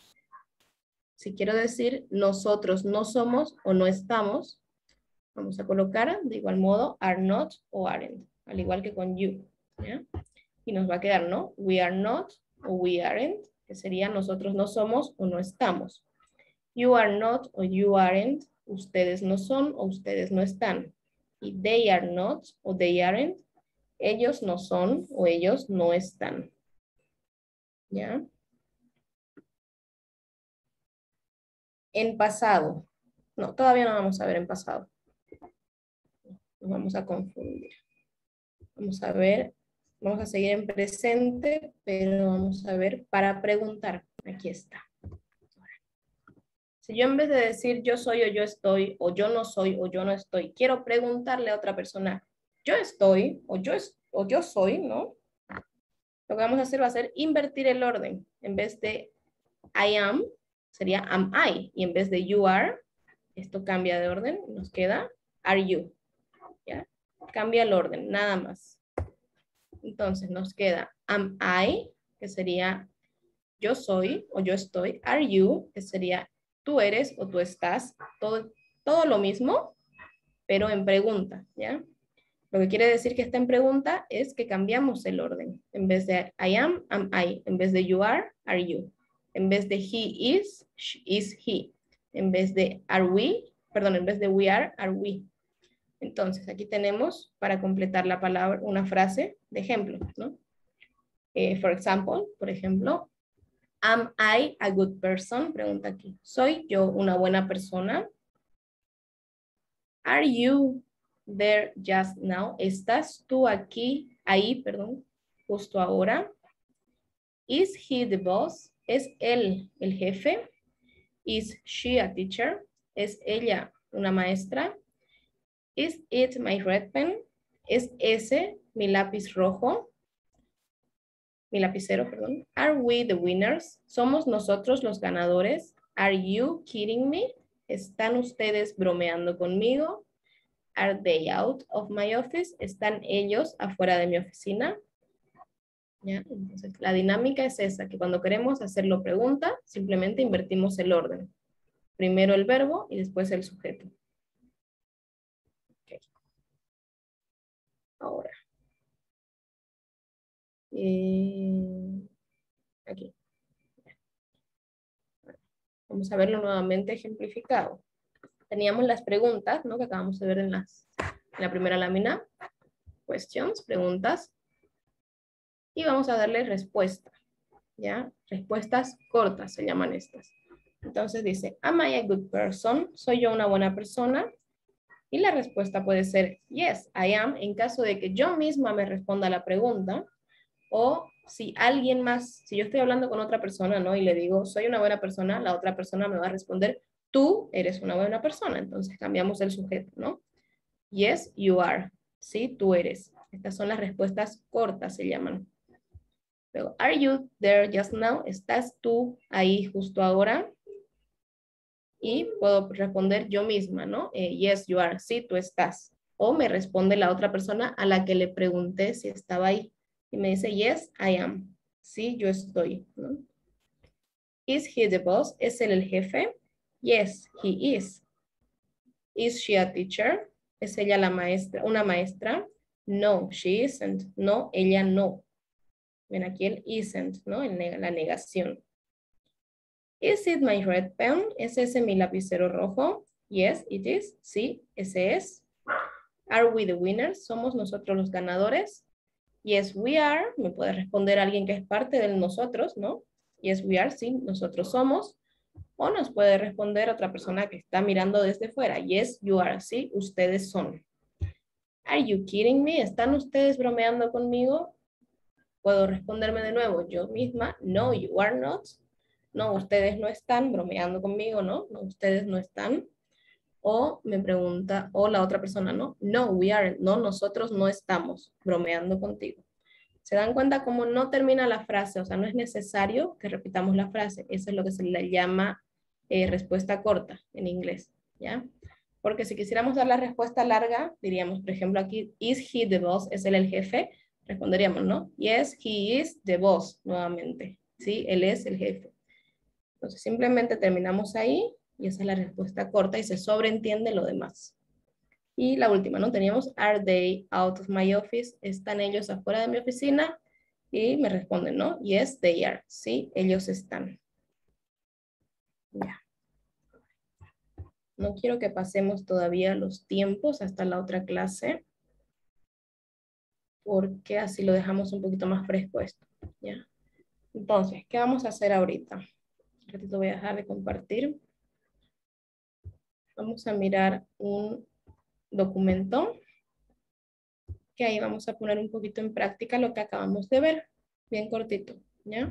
Si quiero decir nosotros no somos o no estamos, vamos a colocar de igual modo are not o aren't. Al igual que con you. ¿Ya? Y nos va a quedar, ¿no? We are not o we aren't, que sería nosotros no somos o no estamos. You are not o you aren't, ustedes no son o ustedes no están. Y they are not o they aren't, ellos no son o ellos no están. ¿Ya? En pasado. No, todavía no vamos a ver en pasado. Nos vamos a confundir. Vamos a ver. Vamos a seguir en presente, pero vamos a ver para preguntar. Aquí está. Si yo en vez de decir yo soy o yo estoy, o yo no soy o yo no estoy, quiero preguntarle a otra persona, yo estoy o yo soy, ¿no? Lo que vamos a hacer va a ser invertir el orden. En vez de I am, sería am I. Y en vez de you are, esto cambia de orden. Nos queda are you. ¿Ya? Cambia el orden, nada más. Entonces nos queda am I, que sería yo soy o yo estoy. Are you, que sería tú eres o tú estás. Todo lo mismo, pero en pregunta, ¿ya? Lo que quiere decir que está en pregunta es que cambiamos el orden. En vez de I am I. En vez de you are you. En vez de he is he. En vez de en vez de we are we. Entonces, aquí tenemos para completar la palabra una frase de ejemplo, ¿no? For example, por ejemplo, am I a good person? Pregunta aquí. ¿Soy yo una buena persona? Are you there just now? ¿Estás tú ahí, justo ahora? Is he the boss? ¿Es él el jefe? Is she a teacher? ¿Es ella una maestra? Is it my red pen? ¿Es ese mi lápiz rojo? Mi lapicero, perdón. Are we the winners? ¿Somos nosotros los ganadores? Are you kidding me? ¿Están ustedes bromeando conmigo? Are they out of my office? ¿Están ellos afuera de mi oficina? ¿Ya? Entonces, la dinámica es esa, que cuando queremos hacerlo pregunta, simplemente invertimos el orden. Primero el verbo y después el sujeto. Okay. Ahora. Aquí. Vamos a verlo nuevamente ejemplificado. Teníamos las preguntas, ¿no? Que acabamos de ver en la primera lámina. Questions, preguntas. Y vamos a darle respuesta. ¿Ya? Respuestas cortas se llaman estas. Entonces dice, am I a good person? ¿Soy yo una buena persona? Y la respuesta puede ser, yes, I am, en caso de que yo misma me responda a la pregunta, o si alguien más, si yo estoy hablando con otra persona, ¿no? Y le digo, soy una buena persona, la otra persona me va a responder, tú eres una buena persona. Entonces cambiamos el sujeto, ¿no? Yes, you are. Sí, tú eres. Estas son las respuestas cortas, se llaman. Luego, are you there just now? ¿Estás tú ahí justo ahora? Y puedo responder yo misma, ¿no? Yes, you are. Sí, tú estás. O me responde la otra persona a la que le pregunté si estaba ahí. Y me dice, yes, I am. Sí, yo estoy, ¿no? Is he the boss? ¿Es él el jefe? Yes, he is. Is she a teacher? ¿Es ella la maestra, una maestra? No, she isn't. No, ella no. Ven aquí el isn't, ¿no? La negación. Is it my red pen? ¿Es ese mi lapicero rojo? Yes, it is. Sí, ese es. Are we the winners? ¿Somos nosotros los ganadores? Yes, we are. Me puede responder alguien que es parte de nosotros, ¿no? Yes, we are. Sí, nosotros somos. O nos puede responder otra persona que está mirando desde fuera. Yes, you are. Sí, ustedes son. Are you kidding me? ¿Están ustedes bromeando conmigo? Puedo responderme de nuevo yo misma. No, you are not. No, ustedes no están bromeando conmigo, ¿no? No, ustedes no están. O me pregunta, o la otra persona, ¿no? No, we aren't. No, nosotros no estamos bromeando contigo. ¿Se dan cuenta cómo no termina la frase? O sea, no es necesario que repitamos la frase. Eso es lo que se le llama respuesta corta en inglés, ¿ya? Porque si quisiéramos dar la respuesta larga, diríamos, por ejemplo, aquí, is he the boss? ¿Es él el jefe? Responderíamos, ¿no? Yes, he is the boss, nuevamente. Sí, él es el jefe. Entonces simplemente terminamos ahí y esa es la respuesta corta y se sobreentiende lo demás. Y la última, ¿no? Teníamos, are they out of my office? ¿Están ellos afuera de mi oficina? Y me responden, ¿no? Yes, they are. Sí, ellos están. Ya. No quiero que pasemos todavía los tiempos hasta la otra clase, porque así lo dejamos un poquito más fresco esto, ¿ya? Entonces, ¿qué vamos a hacer ahorita? Un ratito voy a dejar de compartir. Vamos a mirar un documento, que ahí vamos a poner un poquito en práctica lo que acabamos de ver, bien cortito, ¿ya?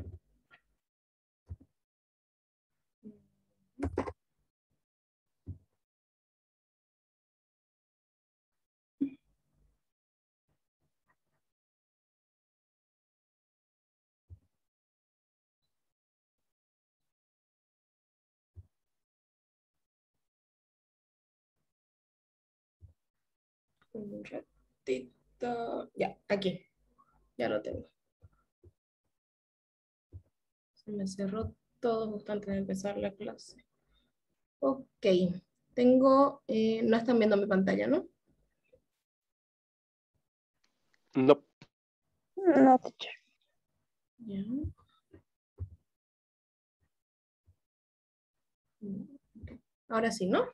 Un ratito, ya, aquí, ya lo tengo. Se me cerró todo justo antes de empezar la clase. Ok, tengo, no están viendo mi pantalla, ¿no? No. No, teacher. Ya. Ahora sí, ¿no?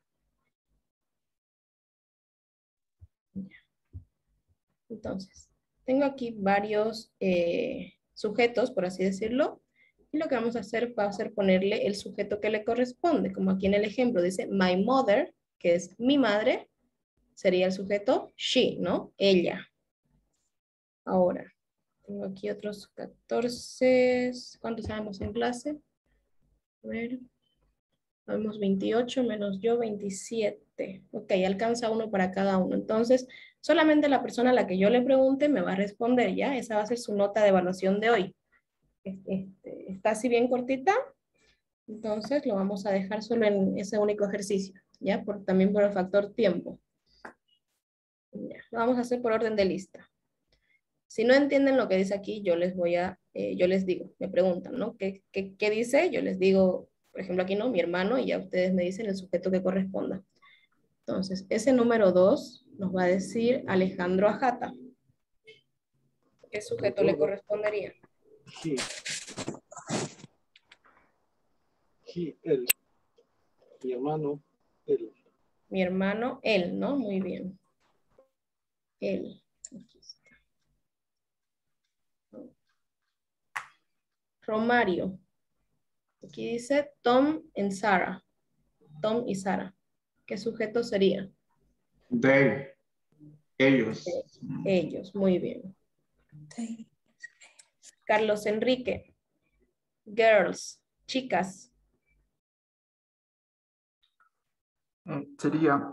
Entonces, tengo aquí varios sujetos, por así decirlo, y lo que vamos a hacer va a ser ponerle el sujeto que le corresponde, como aquí en el ejemplo dice my mother, que es mi madre, sería el sujeto she, ¿no? Ella. Ahora, tengo aquí otros 14, ¿cuántos sabemos en clase? A ver, sabemos 28 menos yo 27. Ok, alcanza uno para cada uno. Entonces, solamente la persona a la que yo le pregunte me va a responder, ¿ya? Esa va a ser su nota de evaluación de hoy. Está así bien cortita, entonces lo vamos a dejar solo en ese único ejercicio, ¿ya? También por el factor tiempo. Ya, lo vamos a hacer por orden de lista. Si no entienden lo que dice aquí, yo les digo, me preguntan, ¿no? ¿Qué dice? Yo les digo, por ejemplo, aquí no, mi hermano, y ya ustedes me dicen el sujeto que corresponda. Entonces, ese número 2 nos va a decir Alejandro Ajata. ¿Qué sujeto le correspondería? Él. Mi hermano, él. Mi hermano, él, ¿no? Muy bien. Él. Aquí está. Romario. Aquí dice Tom y Sara. Tom y Sara. ¿Qué sujeto sería? They. Ellos. Ellos, muy bien. Carlos Enrique. Girls, chicas. Sería.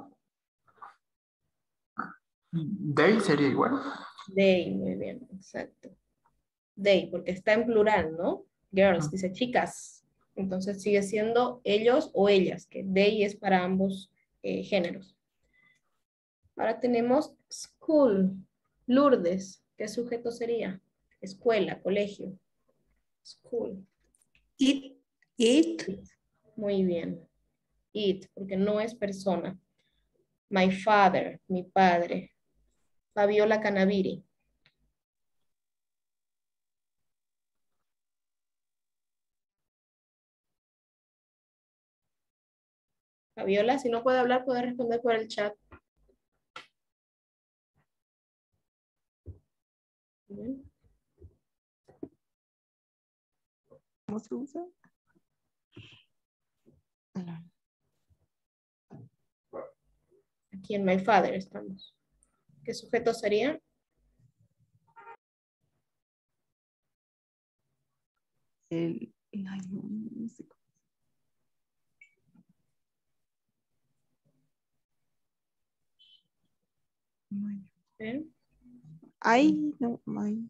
They sería igual. They, muy bien, exacto. They, porque está en plural, ¿no? Girls, dice chicas. Entonces sigue siendo ellos o ellas, que they es para ambos géneros. Ahora tenemos school, Lourdes. ¿Qué sujeto sería? Escuela, colegio. School. It. Muy bien. It, porque no es persona. My father, mi padre. Fabiola Canaviri. Fabiola, si no puede hablar, puede responder por el chat. Bien. ¿Cómo se usa? Aquí en My Father estamos. ¿Qué sujeto sería? Ay, no sé cómo. ¿Ven? Ay, no,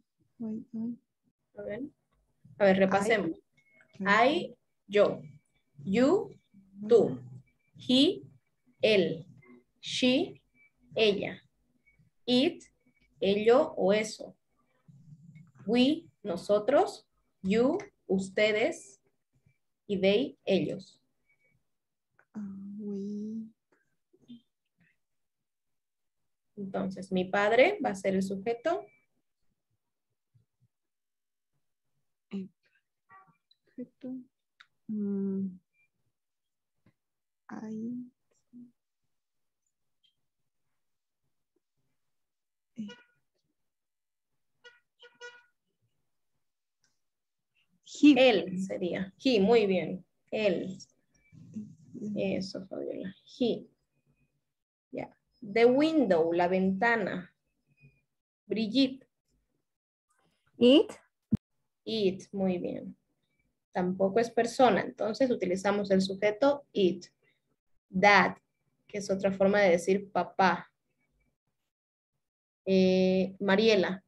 A ver, repasemos. I, yo. You, tú. He, él. She, ella. It, ello o eso. We, nosotros. You, ustedes. Y they, ellos. Entonces, mi padre va a ser el sujeto. Él sería. He, muy bien. Él. Eso, Fabiola. He. Ya. The window, la ventana. Brigitte. It. It, muy bien. Tampoco es persona, entonces utilizamos el sujeto it. Dad, que es otra forma de decir papá. Mariela.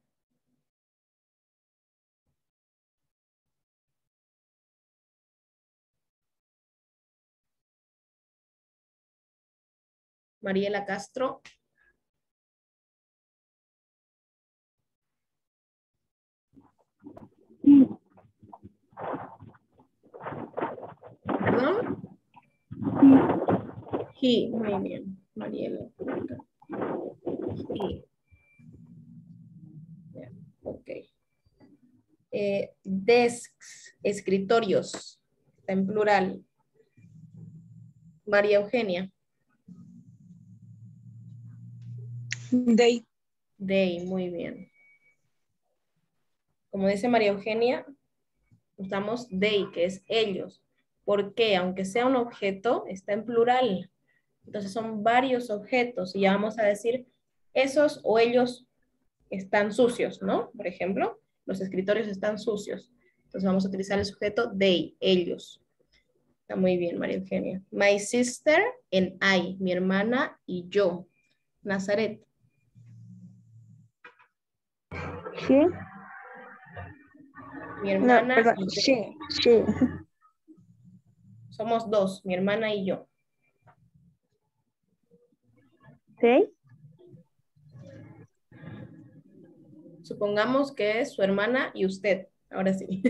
Mariela Castro. ¿Perdón? He, muy bien. Mariela. He. Yeah, ok. Desks, escritorios. Está en plural. María Eugenia. They. They, muy bien. Como dice María Eugenia, usamos they, que es ellos. Porque aunque sea un objeto, está en plural. Entonces son varios objetos y ya vamos a decir esos o ellos están sucios, ¿no? Por ejemplo, los escritorios están sucios. Entonces vamos a utilizar el sujeto they, ellos. Está muy bien, María Eugenia. My sister and I, mi hermana y yo. Nazaret. She. Mi hermana No, perdón. y yo. She. Somos dos, mi hermana y yo. They. Supongamos que es su hermana y usted. Ahora sí.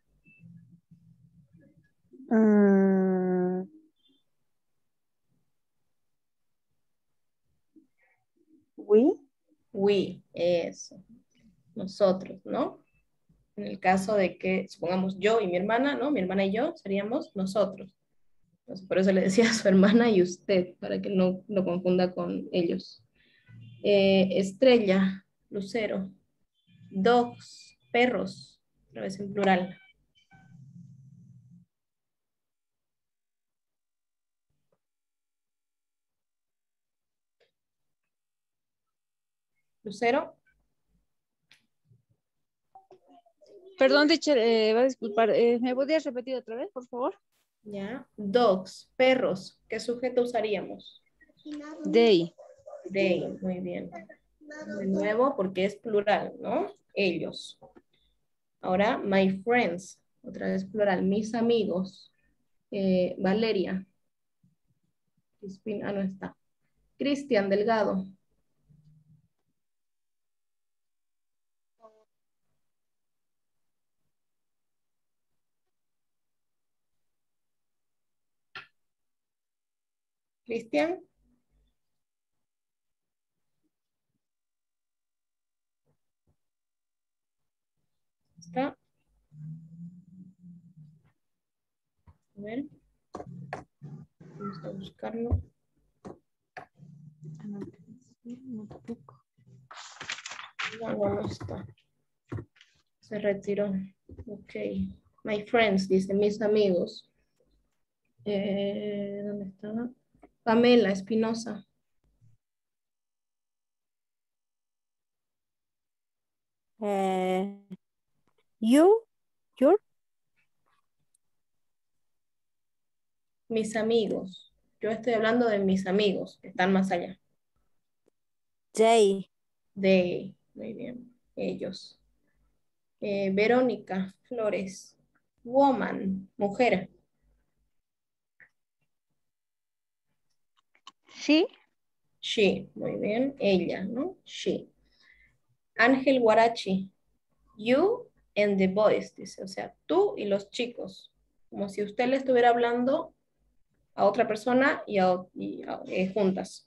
We. We, eso. Nosotros, ¿no? En el caso de que, supongamos yo y mi hermana, ¿no? Mi hermana y yo seríamos nosotros. Entonces, por eso le decía a su hermana y usted, para que no lo confunda con ellos. Estrella, lucero. Dogs, perros, otra vez en plural. Lucero. Perdón, teacher, va a disculpar. ¿Me podrías repetir otra vez, por favor? Ya. Dogs, perros. ¿Qué sujeto usaríamos? They. They, muy bien. De nuevo, porque es plural, ¿no? Ellos. Ahora, my friends. Otra vez plural. Mis amigos. Valeria. Crispin, no está. Cristian Delgado. Cristian. ¿Está? A ver. Vamos a buscarlo. No está. Se retiró. Ok. My friends, dice, mis amigos. ¿Dónde está? Pamela Espinosa. Your. Mis amigos. Yo estoy hablando de mis amigos, que están más allá. They. They. Muy bien. Ellos. Verónica Flores. Woman. Mujer. She. She. Muy bien. Ella, ¿no? She. Ángel Guarachi. You and the boys, dice. O sea, tú y los chicos. Como si usted le estuviera hablando a otra persona y juntas.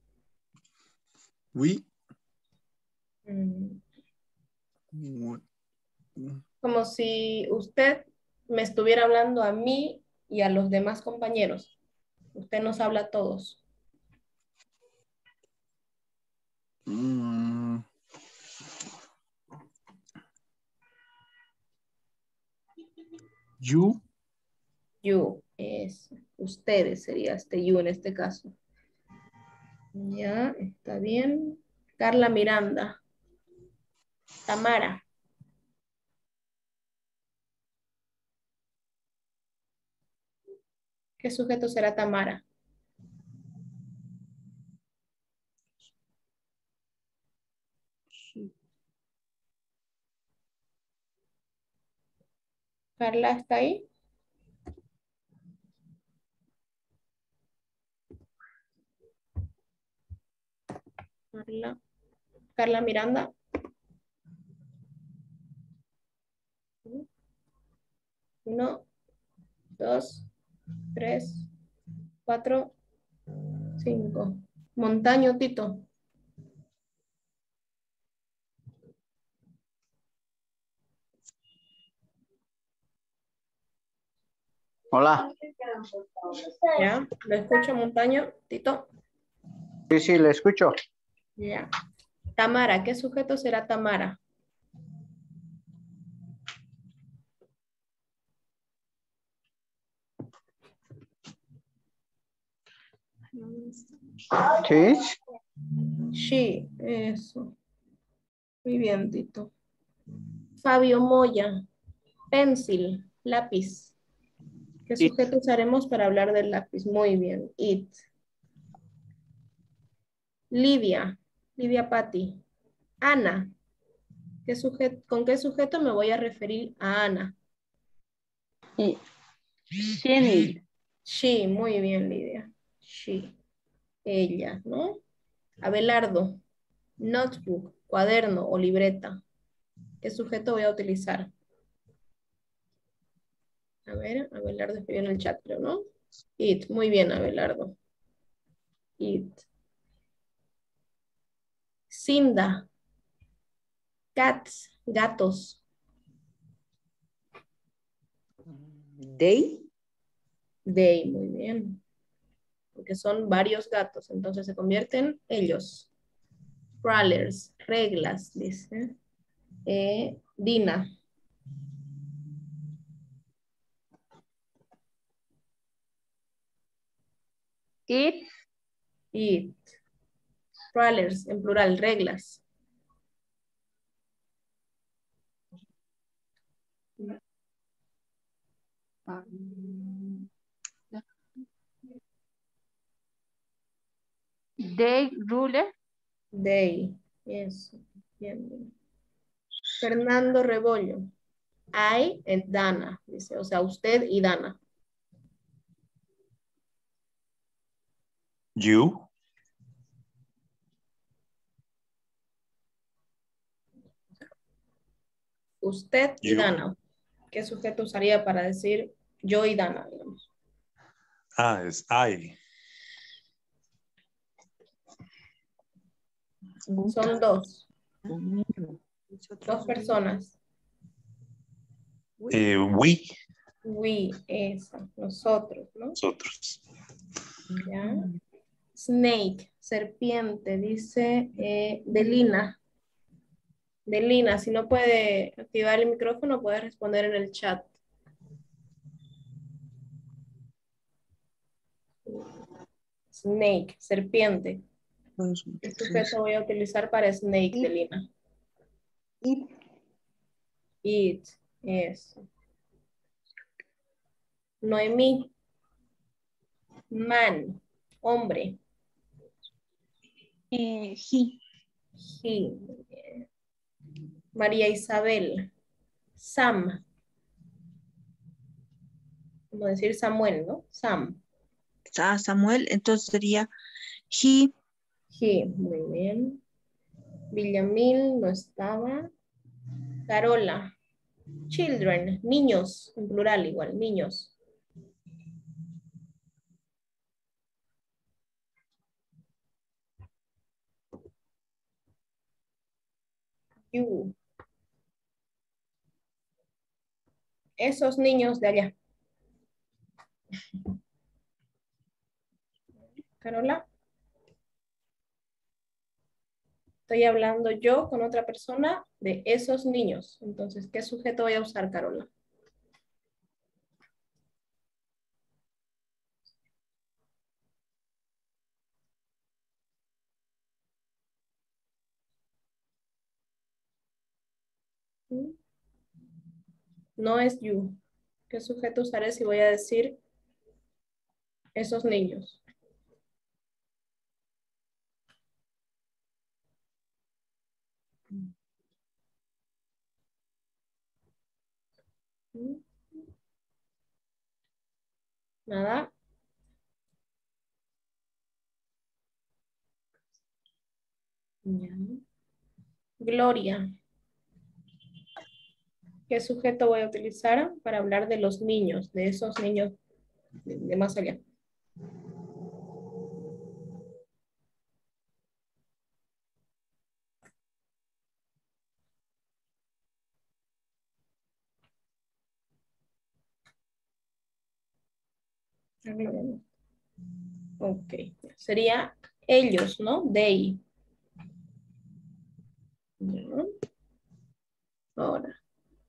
We. Como si usted me estuviera hablando a mí y a los demás compañeros. Usted nos habla a todos. You. You, es ustedes, sería este you en este caso. Ya, está bien. Carla Miranda. Tamara. ¿Qué sujeto será Tamara? Carla, ¿está ahí? Carla Miranda. Uno, dos, tres, cuatro, cinco. Montaño, Tito. Hola. ¿Ya? ¿Lo escucho, Montaño, Tito? Sí, le escucho. Ya. Tamara, ¿qué sujeto será Tamara? Sí. She, eso. Muy bien, Tito. Fabio Moya, pencil, lápiz. ¿Qué sujeto usaremos para hablar del lápiz? Muy bien, it. Livia, Livia Patti. Ana, ¿con qué sujeto me voy a referir a Ana? She. She, muy bien, Lidia. She, ella, ¿no? Abelardo, notebook, cuaderno o libreta. ¿Qué sujeto voy a utilizar? A ver, Abelardo escribió en el chat, pero no. It, muy bien, Abelardo. It. Cinda. Cats, gatos. They. They, muy bien. Porque son varios gatos, entonces se convierten ellos. Crawlers, reglas, dice. Dina. It. It. Crawlers, en plural, reglas. They ruler. They. Eso. Bien, bien. Fernando Rebollo. I and Dana. Dice, o sea, usted y Dana. You. Usted y You. Dana. ¿Qué sujeto usaría para decir yo y Dana, digamos? Ah, es I. Son dos. Dos personas. We. We, esa, nosotros, ¿no? Nosotros. Ya. Snake, serpiente, dice Delina. Delina, si no puede activar el micrófono, puede responder en el chat. Snake, serpiente. ¿Qué sujeto voy a utilizar para snake, Delina? It, eso. Noemí. Man, hombre. He. He. María Isabel. Sam. Como decir Samuel, ¿no? Sam. Samuel, entonces sería he. He, muy bien. Villamil no estaba. Carola. Children, niños, en plural igual, niños. You. Esos niños de allá. Carola. Estoy hablando yo con otra persona de esos niños. Entonces, ¿qué sujeto voy a usar, Carola? No es you. ¿Qué sujeto usaré si voy a decir esos niños? Nada. Ya. Gloria. ¿Qué sujeto voy a utilizar para hablar de los niños, de esos niños de más allá? Ok, sería ellos, ¿no? They. Ya. Ahora.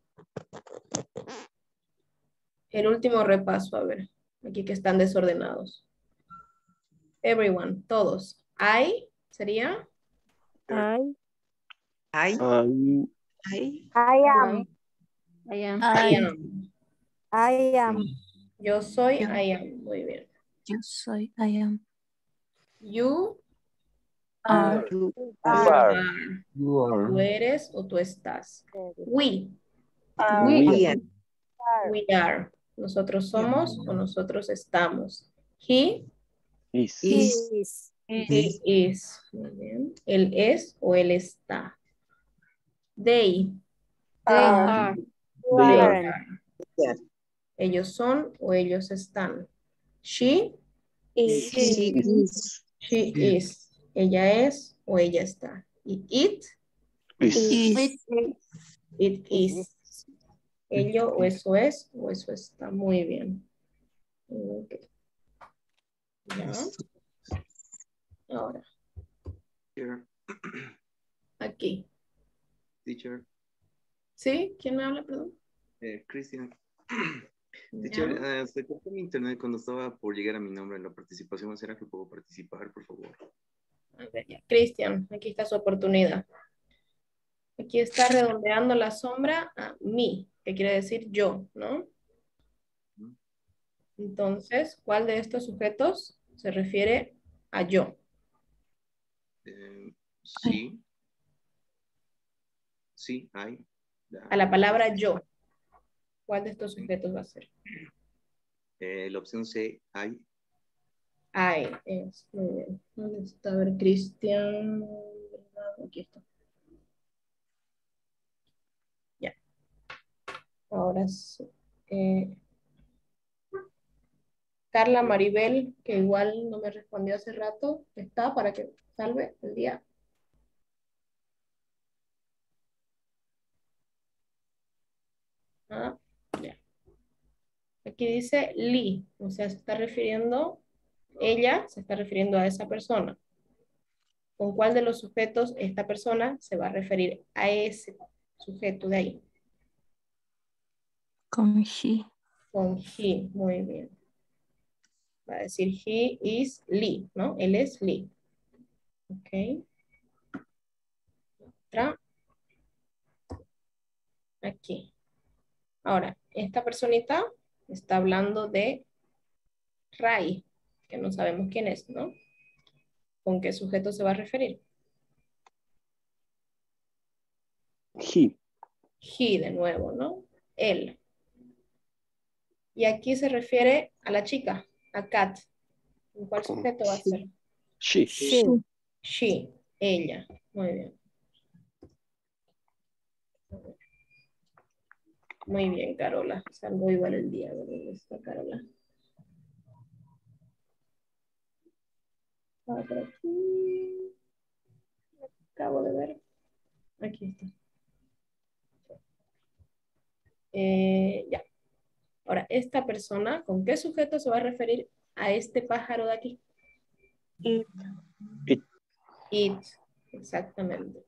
El último repaso, a ver. Aquí que están desordenados. Everyone, todos. I sería. I I. am. I am. I am. Yo soy I am. Muy bien. Yo soy I am. You Are. You are. You are. Tú eres o tú estás. We. We are. We are. Nosotros somos o nosotros estamos. He. Is. He is. Muy bien. Él es o él está. They. are. They are. Yeah. Ellos son o ellos están. She, Is. She is. she is. Ella es o ella está. Y it, Is. it is. Ello o eso es o eso está. Muy bien. Ok. Ya. Ahora, Teacher. aquí. Teacher. ¿Sí? ¿Quién me habla, perdón? Cristian. Ya. Teacher, se cortó mi internet cuando estaba por llegar a mi nombre en la participación. ¿Será que puedo participar, por favor? A ver, ya. Cristian, aquí está su oportunidad. Aquí está redondeando la sombra a mí, que quiere decir yo, ¿no? Entonces, ¿cuál de estos sujetos se refiere a yo? Sí. Sí, hay. A la palabra yo. ¿Cuál de estos sujetos va a ser? La opción C, hay. Ay, es. Muy bien. ¿Dónde está? A ver, Cristian. Aquí está. Ya. Ahora sí. Carla Maribel, que igual no me respondió hace rato, está para que salve el día. Ah, ya. Aquí dice Lee, o sea, se está refiriendo, ella se está refiriendo a esa persona. ¿Con cuál de los sujetos esta persona se va a referir a ese sujeto de ahí? Con she. Con he, muy bien. Va a decir he is Lee, ¿no? Él es Lee. Ok. Otra. Aquí. Ahora, esta personita está hablando de Ray, que no sabemos quién es, ¿no? ¿Con qué sujeto se va a referir? He. He de nuevo, ¿no? Él. Y aquí se refiere a la chica, a Kat. ¿Con cuál sujeto va a ser? She. She, ella. Muy bien. Muy bien, Carola. Salgo igual el día. ¿Dónde está Carola? Ah, por aquí. Acabo de ver. Aquí está. Ya. Ahora, esta persona, ¿con qué sujeto se va a referir a este pájaro de aquí? It. It. It, exactamente.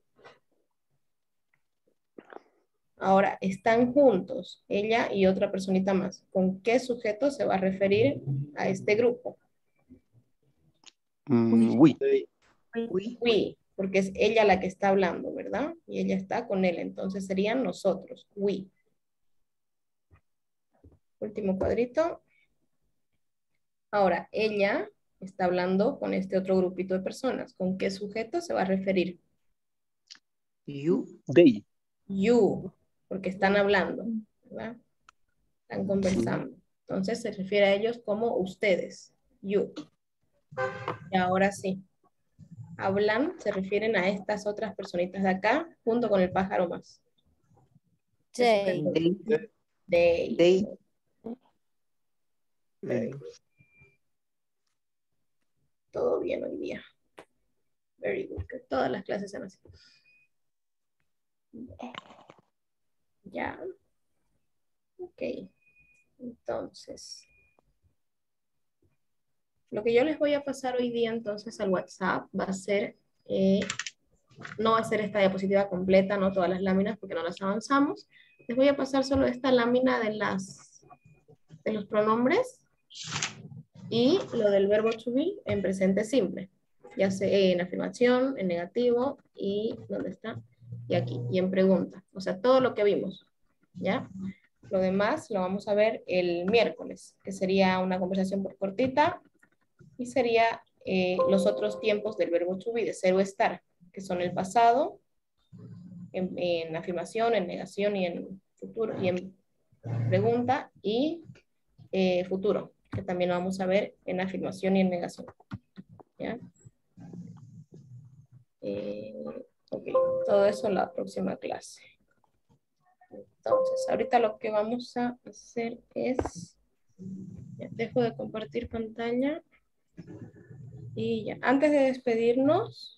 Ahora, están juntos, ella y otra personita más. ¿Con qué sujeto se va a referir a este grupo? We. We, porque es ella la que está hablando, ¿verdad? Y ella está con él, entonces serían nosotros, we. Último cuadrito. Ahora, ella está hablando con este otro grupito de personas. ¿Con qué sujeto se va a referir? You. They. You, porque están hablando, ¿verdad? Están conversando. Entonces se refiere a ellos como ustedes, you. Y ahora sí, hablan, se refieren a estas otras personitas de acá, junto con el pájaro más. They. They. Todo bien hoy día. Very good. Que todas las clases sean así. Ya. Ok. Entonces, lo que yo les voy a pasar hoy día entonces al WhatsApp va a ser, no va a ser esta diapositiva completa, no todas las láminas porque no las avanzamos. Les voy a pasar solo esta lámina de los pronombres y lo del verbo to be en presente simple. Ya sea en afirmación, en negativo y ¿dónde está? Y aquí, y en pregunta. O sea, todo lo que vimos. ¿Ya? Lo demás lo vamos a ver el miércoles, que sería una conversación por cortita y sería los otros tiempos del verbo to be, de ser o estar, que son el pasado, en afirmación, en negación y en futuro, y en pregunta y futuro, que también lo vamos a ver en afirmación y en negación. ¿Ya? Ok, todo eso en la próxima clase. Entonces, ahorita lo que vamos a hacer es, ya, dejo de compartir pantalla y ya, antes de despedirnos,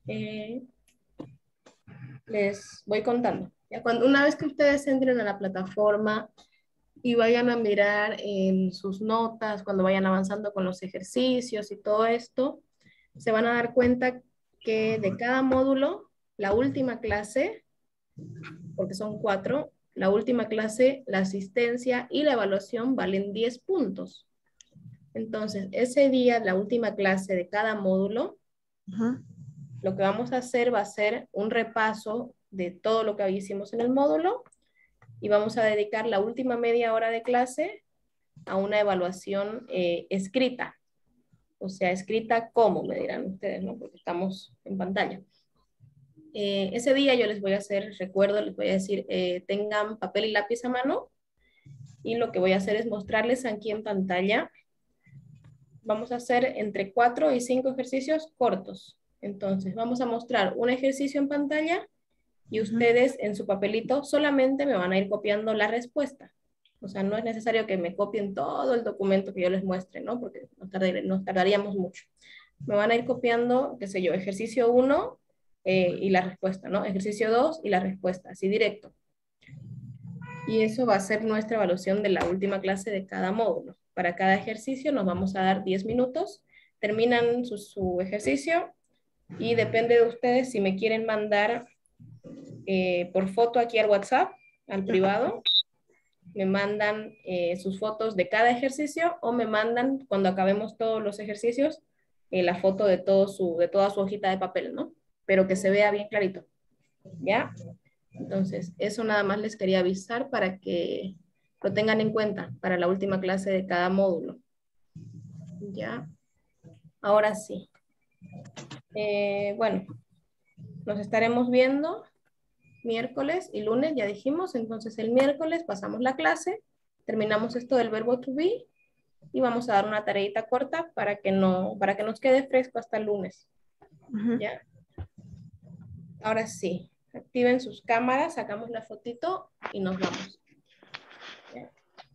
les voy contando. Ya, una vez que ustedes entren a la plataforma y vayan a mirar en sus notas, cuando vayan avanzando con los ejercicios y todo esto, se van a dar cuenta que de cada módulo, la última clase, porque son 4, la última clase, la asistencia y la evaluación valen 10 puntos. Entonces, ese día, la última clase de cada módulo, lo que vamos a hacer va a ser un repaso de todo lo que hicimos en el módulo y vamos a dedicar la última media hora de clase a una evaluación escrita. O sea, escrita ¿cómo? Me dirán ustedes, ¿no? Porque estamos en pantalla. Ese día yo les voy a hacer, recuerdo, les voy a decir, tengan papel y lápiz a mano y lo que voy a hacer es mostrarles aquí en pantalla. Vamos a hacer entre 4 y 5 ejercicios cortos. Entonces, vamos a mostrar un ejercicio en pantalla y ustedes en su papelito solamente me van a ir copiando la respuesta. O sea, no es necesario que me copien todo el documento que yo les muestre, ¿no? Porque nos tardaríamos mucho. Me van a ir copiando, qué sé yo, ejercicio 1 y la respuesta, ¿no? Ejercicio 2 y la respuesta, así directo. Y eso va a ser nuestra evaluación de la última clase de cada módulo. Para cada ejercicio nos vamos a dar 10 minutos. Terminan su ejercicio y depende de ustedes si me quieren mandar por foto aquí al WhatsApp, al privado. Me mandan sus fotos de cada ejercicio o me mandan, cuando acabemos todos los ejercicios, la foto de toda su hojita de papel, ¿no? Pero que se vea bien clarito. ¿Ya? Entonces, eso nada más les quería avisar para que lo tengan en cuenta para la última clase de cada módulo. ¿Ya? Ahora sí. Bueno, nos estaremos viendo miércoles y lunes, ya dijimos. Entonces, el miércoles pasamos la clase, terminamos esto del verbo to be y vamos a dar una tareita corta para que nos quede fresco hasta el lunes. ¿Ya? Ahora sí. Activen sus cámaras, sacamos la fotito y nos vamos. ¿Ya?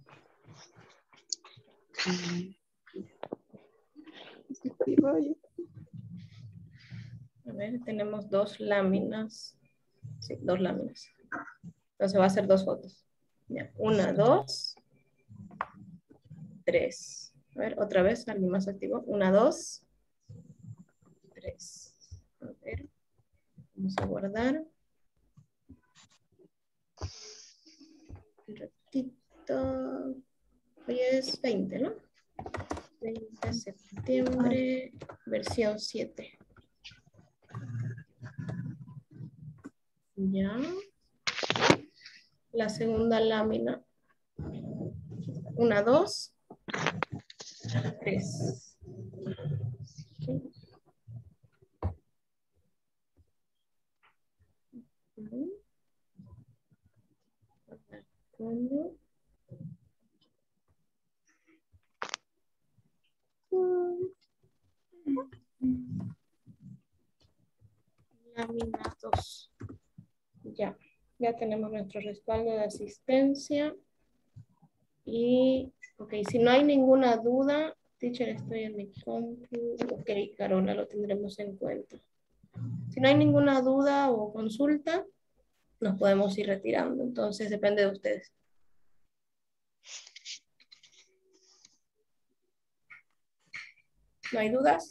A ver, tenemos 2 láminas. Sí, 2 láminas. Entonces va a ser 2 fotos. Ya. 1, 2, 3. A ver, otra vez, alguien más activo. 1, 2, 3. A ver, vamos a guardar. Un ratito. Hoy es 20, ¿no? 20 de septiembre, versión 7. Ya. La segunda lámina. 1, 2, 3. Lámina 2. Ya tenemos nuestro respaldo de asistencia. Y, ok, si no hay ninguna duda, teacher, estoy en mi compu. Ok, Carola, lo tendremos en cuenta. Si no hay ninguna duda o consulta, nos podemos ir retirando. Entonces, depende de ustedes. ¿No hay dudas?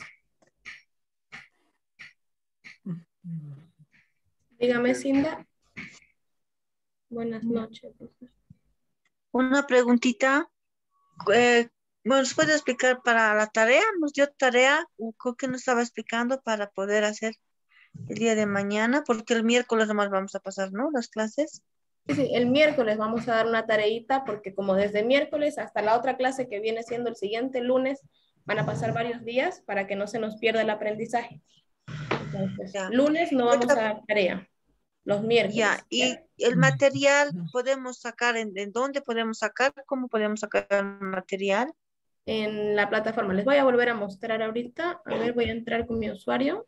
Dígame, Cinda. Buenas noches. Una preguntita. ¿Nos puede explicar para la tarea? ¿Nos dio tarea? ¿Con qué nos estaba explicando para poder hacer el día de mañana? Porque el miércoles nomás vamos a pasar, ¿no? Las clases. Sí, el miércoles vamos a dar una tareita porque como desde miércoles hasta la otra clase que viene siendo el siguiente lunes, van a pasar varios días para que no se nos pierda el aprendizaje. Entonces, lunes no vamos a dar tarea. Los miércoles. Ya, y el material podemos sacar, ¿en dónde podemos sacar? ¿Cómo podemos sacar el material? En la plataforma. Les voy a volver a mostrar ahorita. A ver, voy a entrar con mi usuario.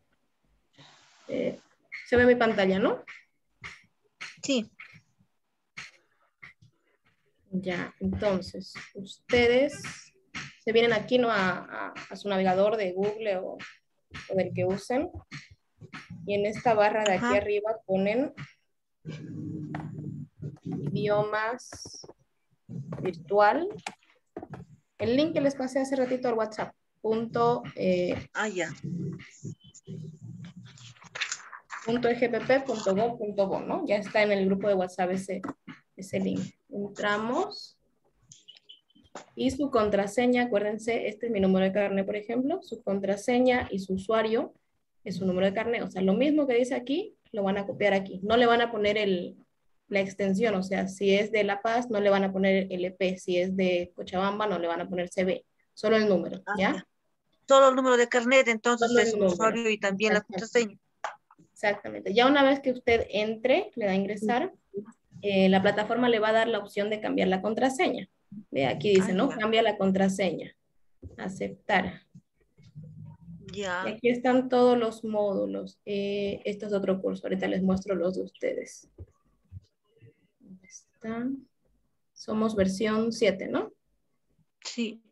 Se ve mi pantalla, ¿no? Sí. Ya, entonces, ustedes se vienen aquí, ¿no? A su navegador de Google o del que usen. Y en esta barra de aquí arriba ponen idiomas virtual. El link que les pasé hace ratito al WhatsApp. .egpp.gov.bo, ¿no? Ya está en el grupo de WhatsApp ese link. Entramos. Y su contraseña, acuérdense, este es mi número de carnet, por ejemplo. Su contraseña y su usuario es su número de carnet. O sea, lo mismo que dice aquí, lo van a copiar aquí. No le van a poner la extensión. O sea, si es de La Paz, no le van a poner LP. Si es de Cochabamba, no le van a poner CB. Solo el número, ¿ya? Solo el número de carnet, entonces Solo el es el número. usuario y también la contraseña. Exactamente. Ya una vez que usted entre, le da a ingresar, la plataforma le va a dar la opción de cambiar la contraseña. Ve, aquí dice, ¿no? Cambia la contraseña. Aceptar. Ya. Y aquí están todos los módulos. Esto es otro curso. Ahorita les muestro los de ustedes. ¿Dónde están? Somos versión 7, ¿no? Sí.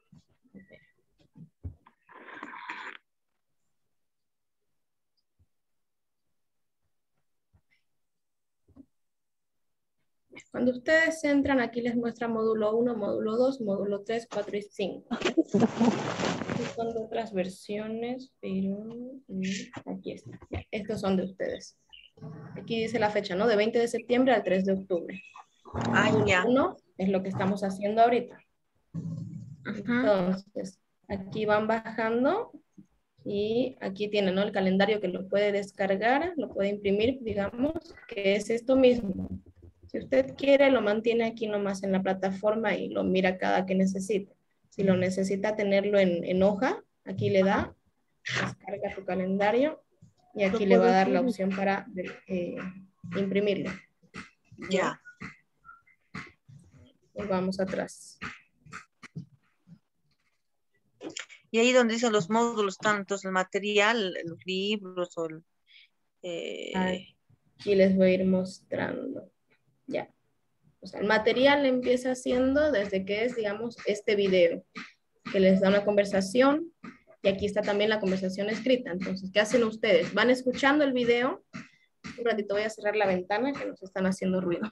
Cuando ustedes entran, aquí les muestra módulo 1, módulo 2, módulo 3, 4 y 5. Son de otras versiones, pero aquí está. Ya, estos son de ustedes. Aquí dice la fecha, ¿no? De 20 de septiembre al 3 de octubre. Módulo 1 es lo que estamos haciendo ahorita. Entonces, aquí van bajando y aquí tienen, ¿no? El calendario que lo puede descargar, lo puede imprimir, digamos, que es esto mismo. Si usted quiere, lo mantiene aquí nomás en la plataforma y lo mira cada que necesite. Si lo necesita tenerlo en hoja, aquí le da, descarga tu calendario y aquí le va a dar la opción para imprimirlo. Ya. Volvamos atrás. Y ahí donde dicen los módulos están entonces el material, los libros o Aquí les voy a ir mostrando. Ya. O sea, el material empieza haciendo desde que es, digamos, este video, que les da una conversación, y aquí está también la conversación escrita. Entonces, ¿qué hacen ustedes? Van escuchando el video. Un ratito voy a cerrar la ventana, que nos están haciendo ruido.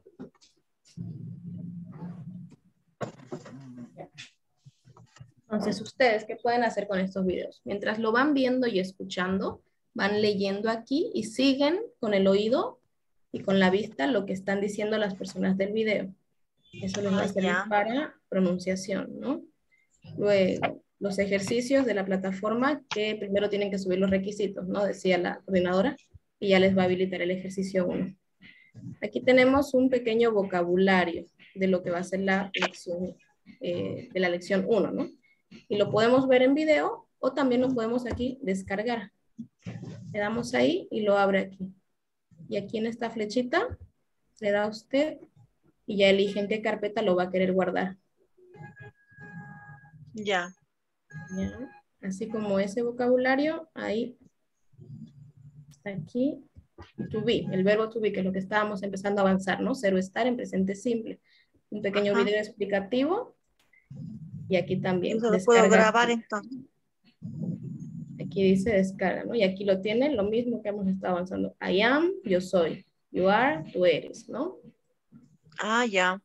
Entonces, ¿ustedes qué pueden hacer con estos videos? Mientras lo van viendo y escuchando, van leyendo aquí y siguen con el oído y con la vista lo que están diciendo las personas del video. Eso les va a servir para pronunciación, ¿no? Luego, los ejercicios de la plataforma que primero tienen que subir los requisitos, ¿no? Decía la coordinadora, y ya les va a habilitar el ejercicio 1. Aquí tenemos un pequeño vocabulario de lo que va a ser la lección, de la lección 1, ¿no? Y lo podemos ver en video o también lo podemos aquí descargar. Le damos ahí y lo abre aquí. Y aquí en esta flechita le da a usted y ya elige en qué carpeta lo va a querer guardar. Ya. Ya. Así como ese vocabulario, ahí está aquí. To be, el verbo to be, que es lo que estábamos empezando a avanzar, ¿no? Cero estar en presente simple. Un pequeño video explicativo. Y aquí también. Eso lo puedo grabar entonces. Aquí dice descarga, ¿no? Y aquí lo tienen, lo mismo que hemos estado avanzando. I am, yo soy. You are, tú eres, ¿no? Ah, ya.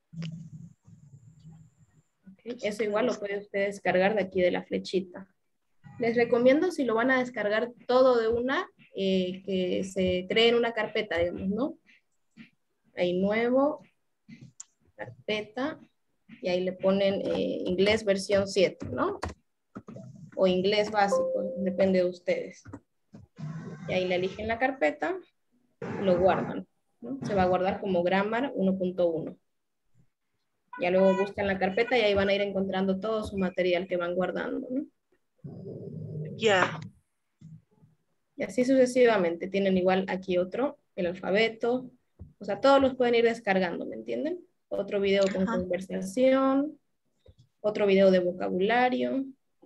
Okay. Eso igual lo puede usted descargar de aquí de la flechita. Les recomiendo, si lo van a descargar todo de una, que se creen una carpeta, digamos, ¿no? Ahí nuevo, carpeta, y ahí le ponen inglés versión 7, ¿no? O inglés básico, depende de ustedes. Y ahí le eligen la carpeta y lo guardan, ¿no? Se va a guardar como Grammar 1.1. Ya luego buscan la carpeta y ahí van a ir encontrando todo su material que van guardando, ¿no? Ya. Y así sucesivamente. Tienen igual aquí otro, el alfabeto. O sea, todos los pueden ir descargando, ¿me entienden? Otro video con conversación. Otro video de vocabulario.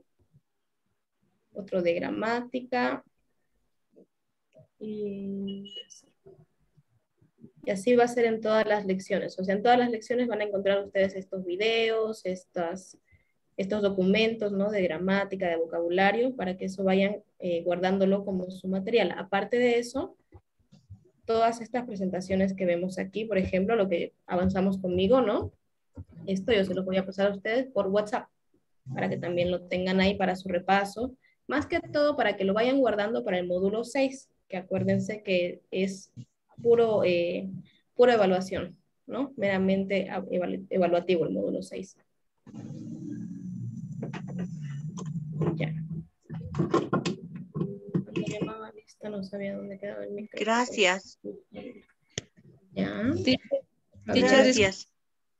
Otro de gramática. Y Y así va a ser en todas las lecciones. O sea, en todas las lecciones van a encontrar ustedes estos videos, estos documentos, ¿no? De gramática, de vocabulario, para que eso vayan guardándolo como su material. Aparte de eso, todas estas presentaciones que vemos aquí, por ejemplo, lo que avanzamos conmigo, ¿no? Esto yo se lo voy a pasar a ustedes por WhatsApp, para que también lo tengan ahí para su repaso. Más que todo, para que lo vayan guardando para el módulo 6, que acuérdense que es pura evaluación, ¿no? Meramente evaluativo el módulo 6. Ya. Cuando llamaba lista no sabía dónde quedaba el micrófono. Gracias. Ya. Gracias.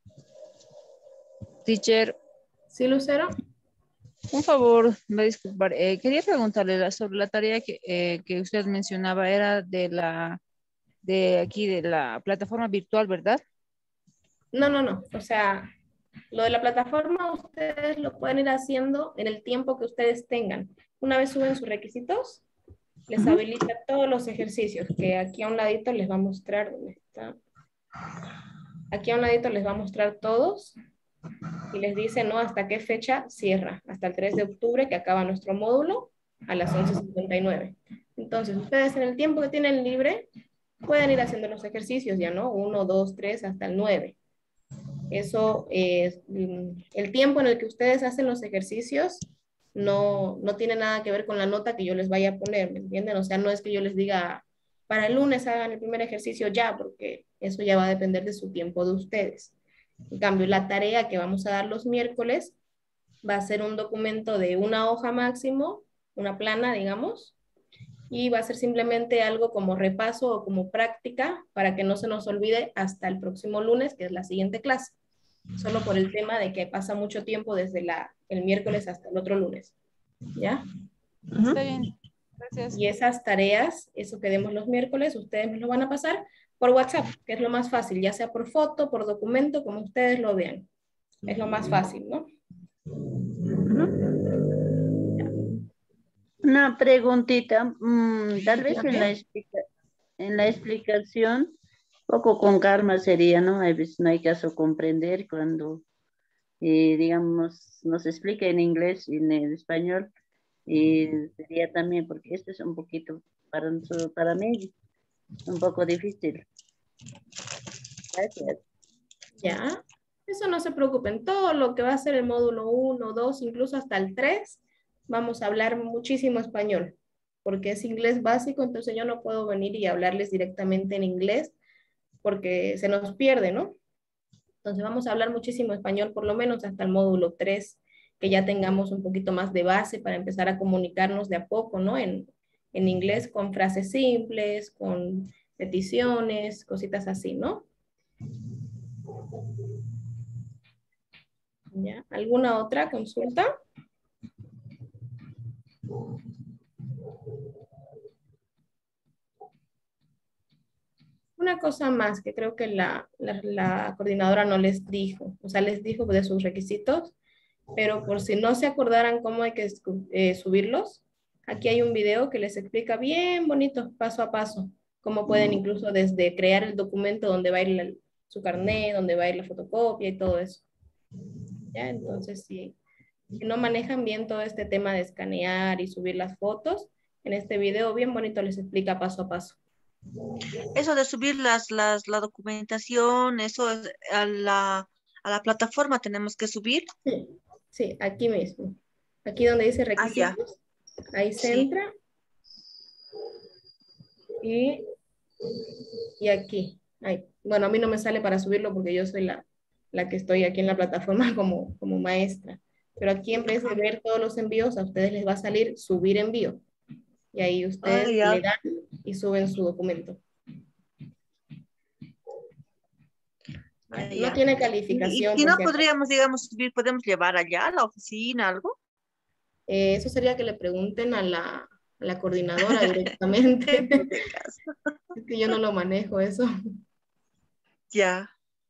Teacher. Sí, Lucero. Un favor, me va a disculpar. Quería preguntarle sobre la tarea que usted mencionaba, era de la plataforma virtual, ¿verdad? No. O sea, lo de la plataforma ustedes lo pueden ir haciendo en el tiempo que ustedes tengan. Una vez suben sus requisitos, les habilita todos los ejercicios, que aquí a un ladito les va a mostrar, ¿dónde está? Aquí a un ladito les va a mostrar todos y les dice, ¿no? Hasta qué fecha cierra. Hasta el 3 de octubre que acaba nuestro módulo a las 11:59. Entonces, ustedes en el tiempo que tienen libre pueden ir haciendo los ejercicios ya, ¿no? 1, 2, 3, hasta el 9. Eso es el tiempo en el que ustedes hacen los ejercicios no tiene nada que ver con la nota que yo les vaya a poner, ¿me entienden? O sea, no es que yo les diga, para el lunes hagan el primer ejercicio ya, porque eso ya va a depender de su tiempo de ustedes. En cambio, la tarea que vamos a dar los miércoles va a ser un documento de una hoja máximo, una plana, digamos, y va a ser simplemente algo como repaso o como práctica para que no se nos olvide hasta el próximo lunes, que es la siguiente clase. Solo por el tema de que pasa mucho tiempo desde el miércoles hasta el otro lunes. ¿Ya? Está bien. Gracias. Y esas tareas, eso que demos los miércoles, ustedes me lo van a pasar por WhatsApp, que es lo más fácil, ya sea por foto, por documento, como ustedes lo vean. Es lo más fácil, ¿no? Una preguntita, tal vez en la explicación, poco con calma sería, ¿no? A veces no hay caso comprender cuando, digamos, nos explica en inglés y en español, y sería también, porque esto es un poquito, para mí, un poco difícil. Gracias. Ya, eso no se preocupen, todo lo que va a ser el módulo 1, 2, incluso hasta el 3, vamos a hablar muchísimo español, porque es inglés básico, entonces yo no puedo venir y hablarles directamente en inglés, porque se nos pierde, ¿no? Entonces vamos a hablar muchísimo español, por lo menos hasta el módulo 3, que ya tengamos un poquito más de base para empezar a comunicarnos de a poco, ¿no? En inglés con frases simples, con peticiones, cositas así, ¿no? ¿Ya? ¿Alguna otra consulta? Una cosa más que creo que la coordinadora no les dijo, o sea, les dijo de sus requisitos, pero por si no se acordaran cómo hay que subirlos, aquí hay un video que les explica bien bonito, paso a paso, cómo pueden incluso desde crear el documento donde va a ir su carnet, donde va a ir la fotocopia y todo eso. ¿Ya? Entonces, si no manejan bien todo este tema de escanear y subir las fotos, en este video bien bonito les explica paso a paso. Eso de subir la documentación, eso a la plataforma tenemos que subir. Sí, aquí mismo. Aquí donde dice requisitos, ahí se entra. Y aquí. Ahí. Bueno, a mí no me sale para subirlo porque yo soy la que estoy aquí en la plataforma como maestra. Pero aquí en vez de ver todos los envíos, a ustedes les va a salir subir envío. Y ahí ustedes le dan y suben su documento. No tiene calificación. Y no podríamos, digamos, subir, podemos llevar allá a la oficina, algo. Eso sería que le pregunten a la coordinadora directamente. Es que yo no lo manejo eso. Ya.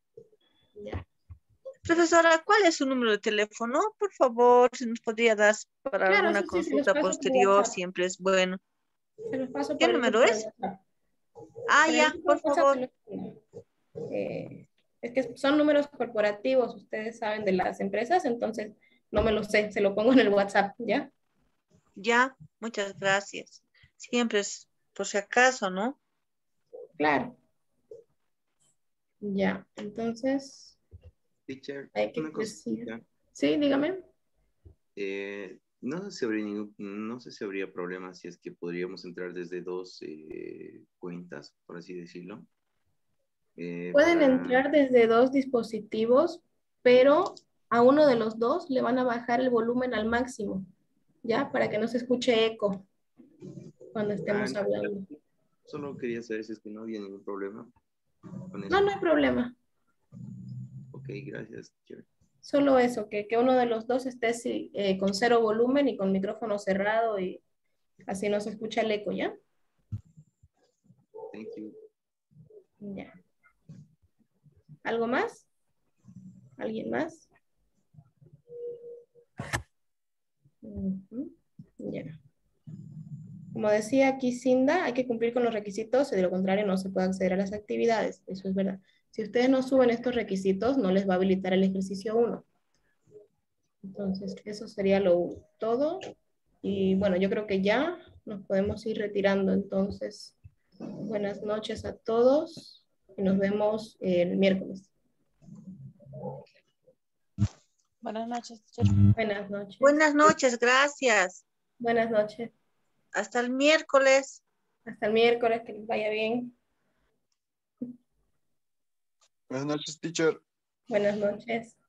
Profesora, ¿cuál es su número de teléfono? Por favor, si nos podría dar para alguna consulta posterior, siempre es bueno. Se los paso ¿Qué número es? Ya, por favor. Es que son números corporativos, ustedes saben de las empresas, entonces no me lo sé, se lo pongo en el WhatsApp, ¿ya? Ya, muchas gracias. Siempre es por si acaso, ¿no? Claro. Ya, entonces Teacher, hay que una decir. cosita. Sí, dígame. No sé si habría no sé si habría problema si es que podríamos entrar desde dos cuentas, por así decirlo. Pueden entrar desde dos dispositivos, pero a uno de los dos le van a bajar el volumen al máximo, ¿ya? Para que no se escuche eco cuando estemos hablando. Solo quería saber si es que no había ningún problema con eso. No, no hay problema. Ok, gracias, teacher. Solo eso, que uno de los dos esté con cero volumen y con micrófono cerrado y así no se escucha el eco, ¿ya? Thank you. Ya. ¿Algo más? ¿Alguien más? Ya. Como decía aquí Cinda, hay que cumplir con los requisitos, y de lo contrario no se puede acceder a las actividades. Eso es verdad. Si ustedes no suben estos requisitos, no les va a habilitar el ejercicio 1. Entonces, eso sería todo. Y bueno, yo creo que ya nos podemos ir retirando. Entonces, buenas noches a todos y nos vemos el miércoles. Buenas noches, teacher. Buenas noches. Buenas noches, gracias. Buenas noches. Hasta el miércoles. Hasta el miércoles, que les vaya bien. Buenas noches, teacher. Buenas noches.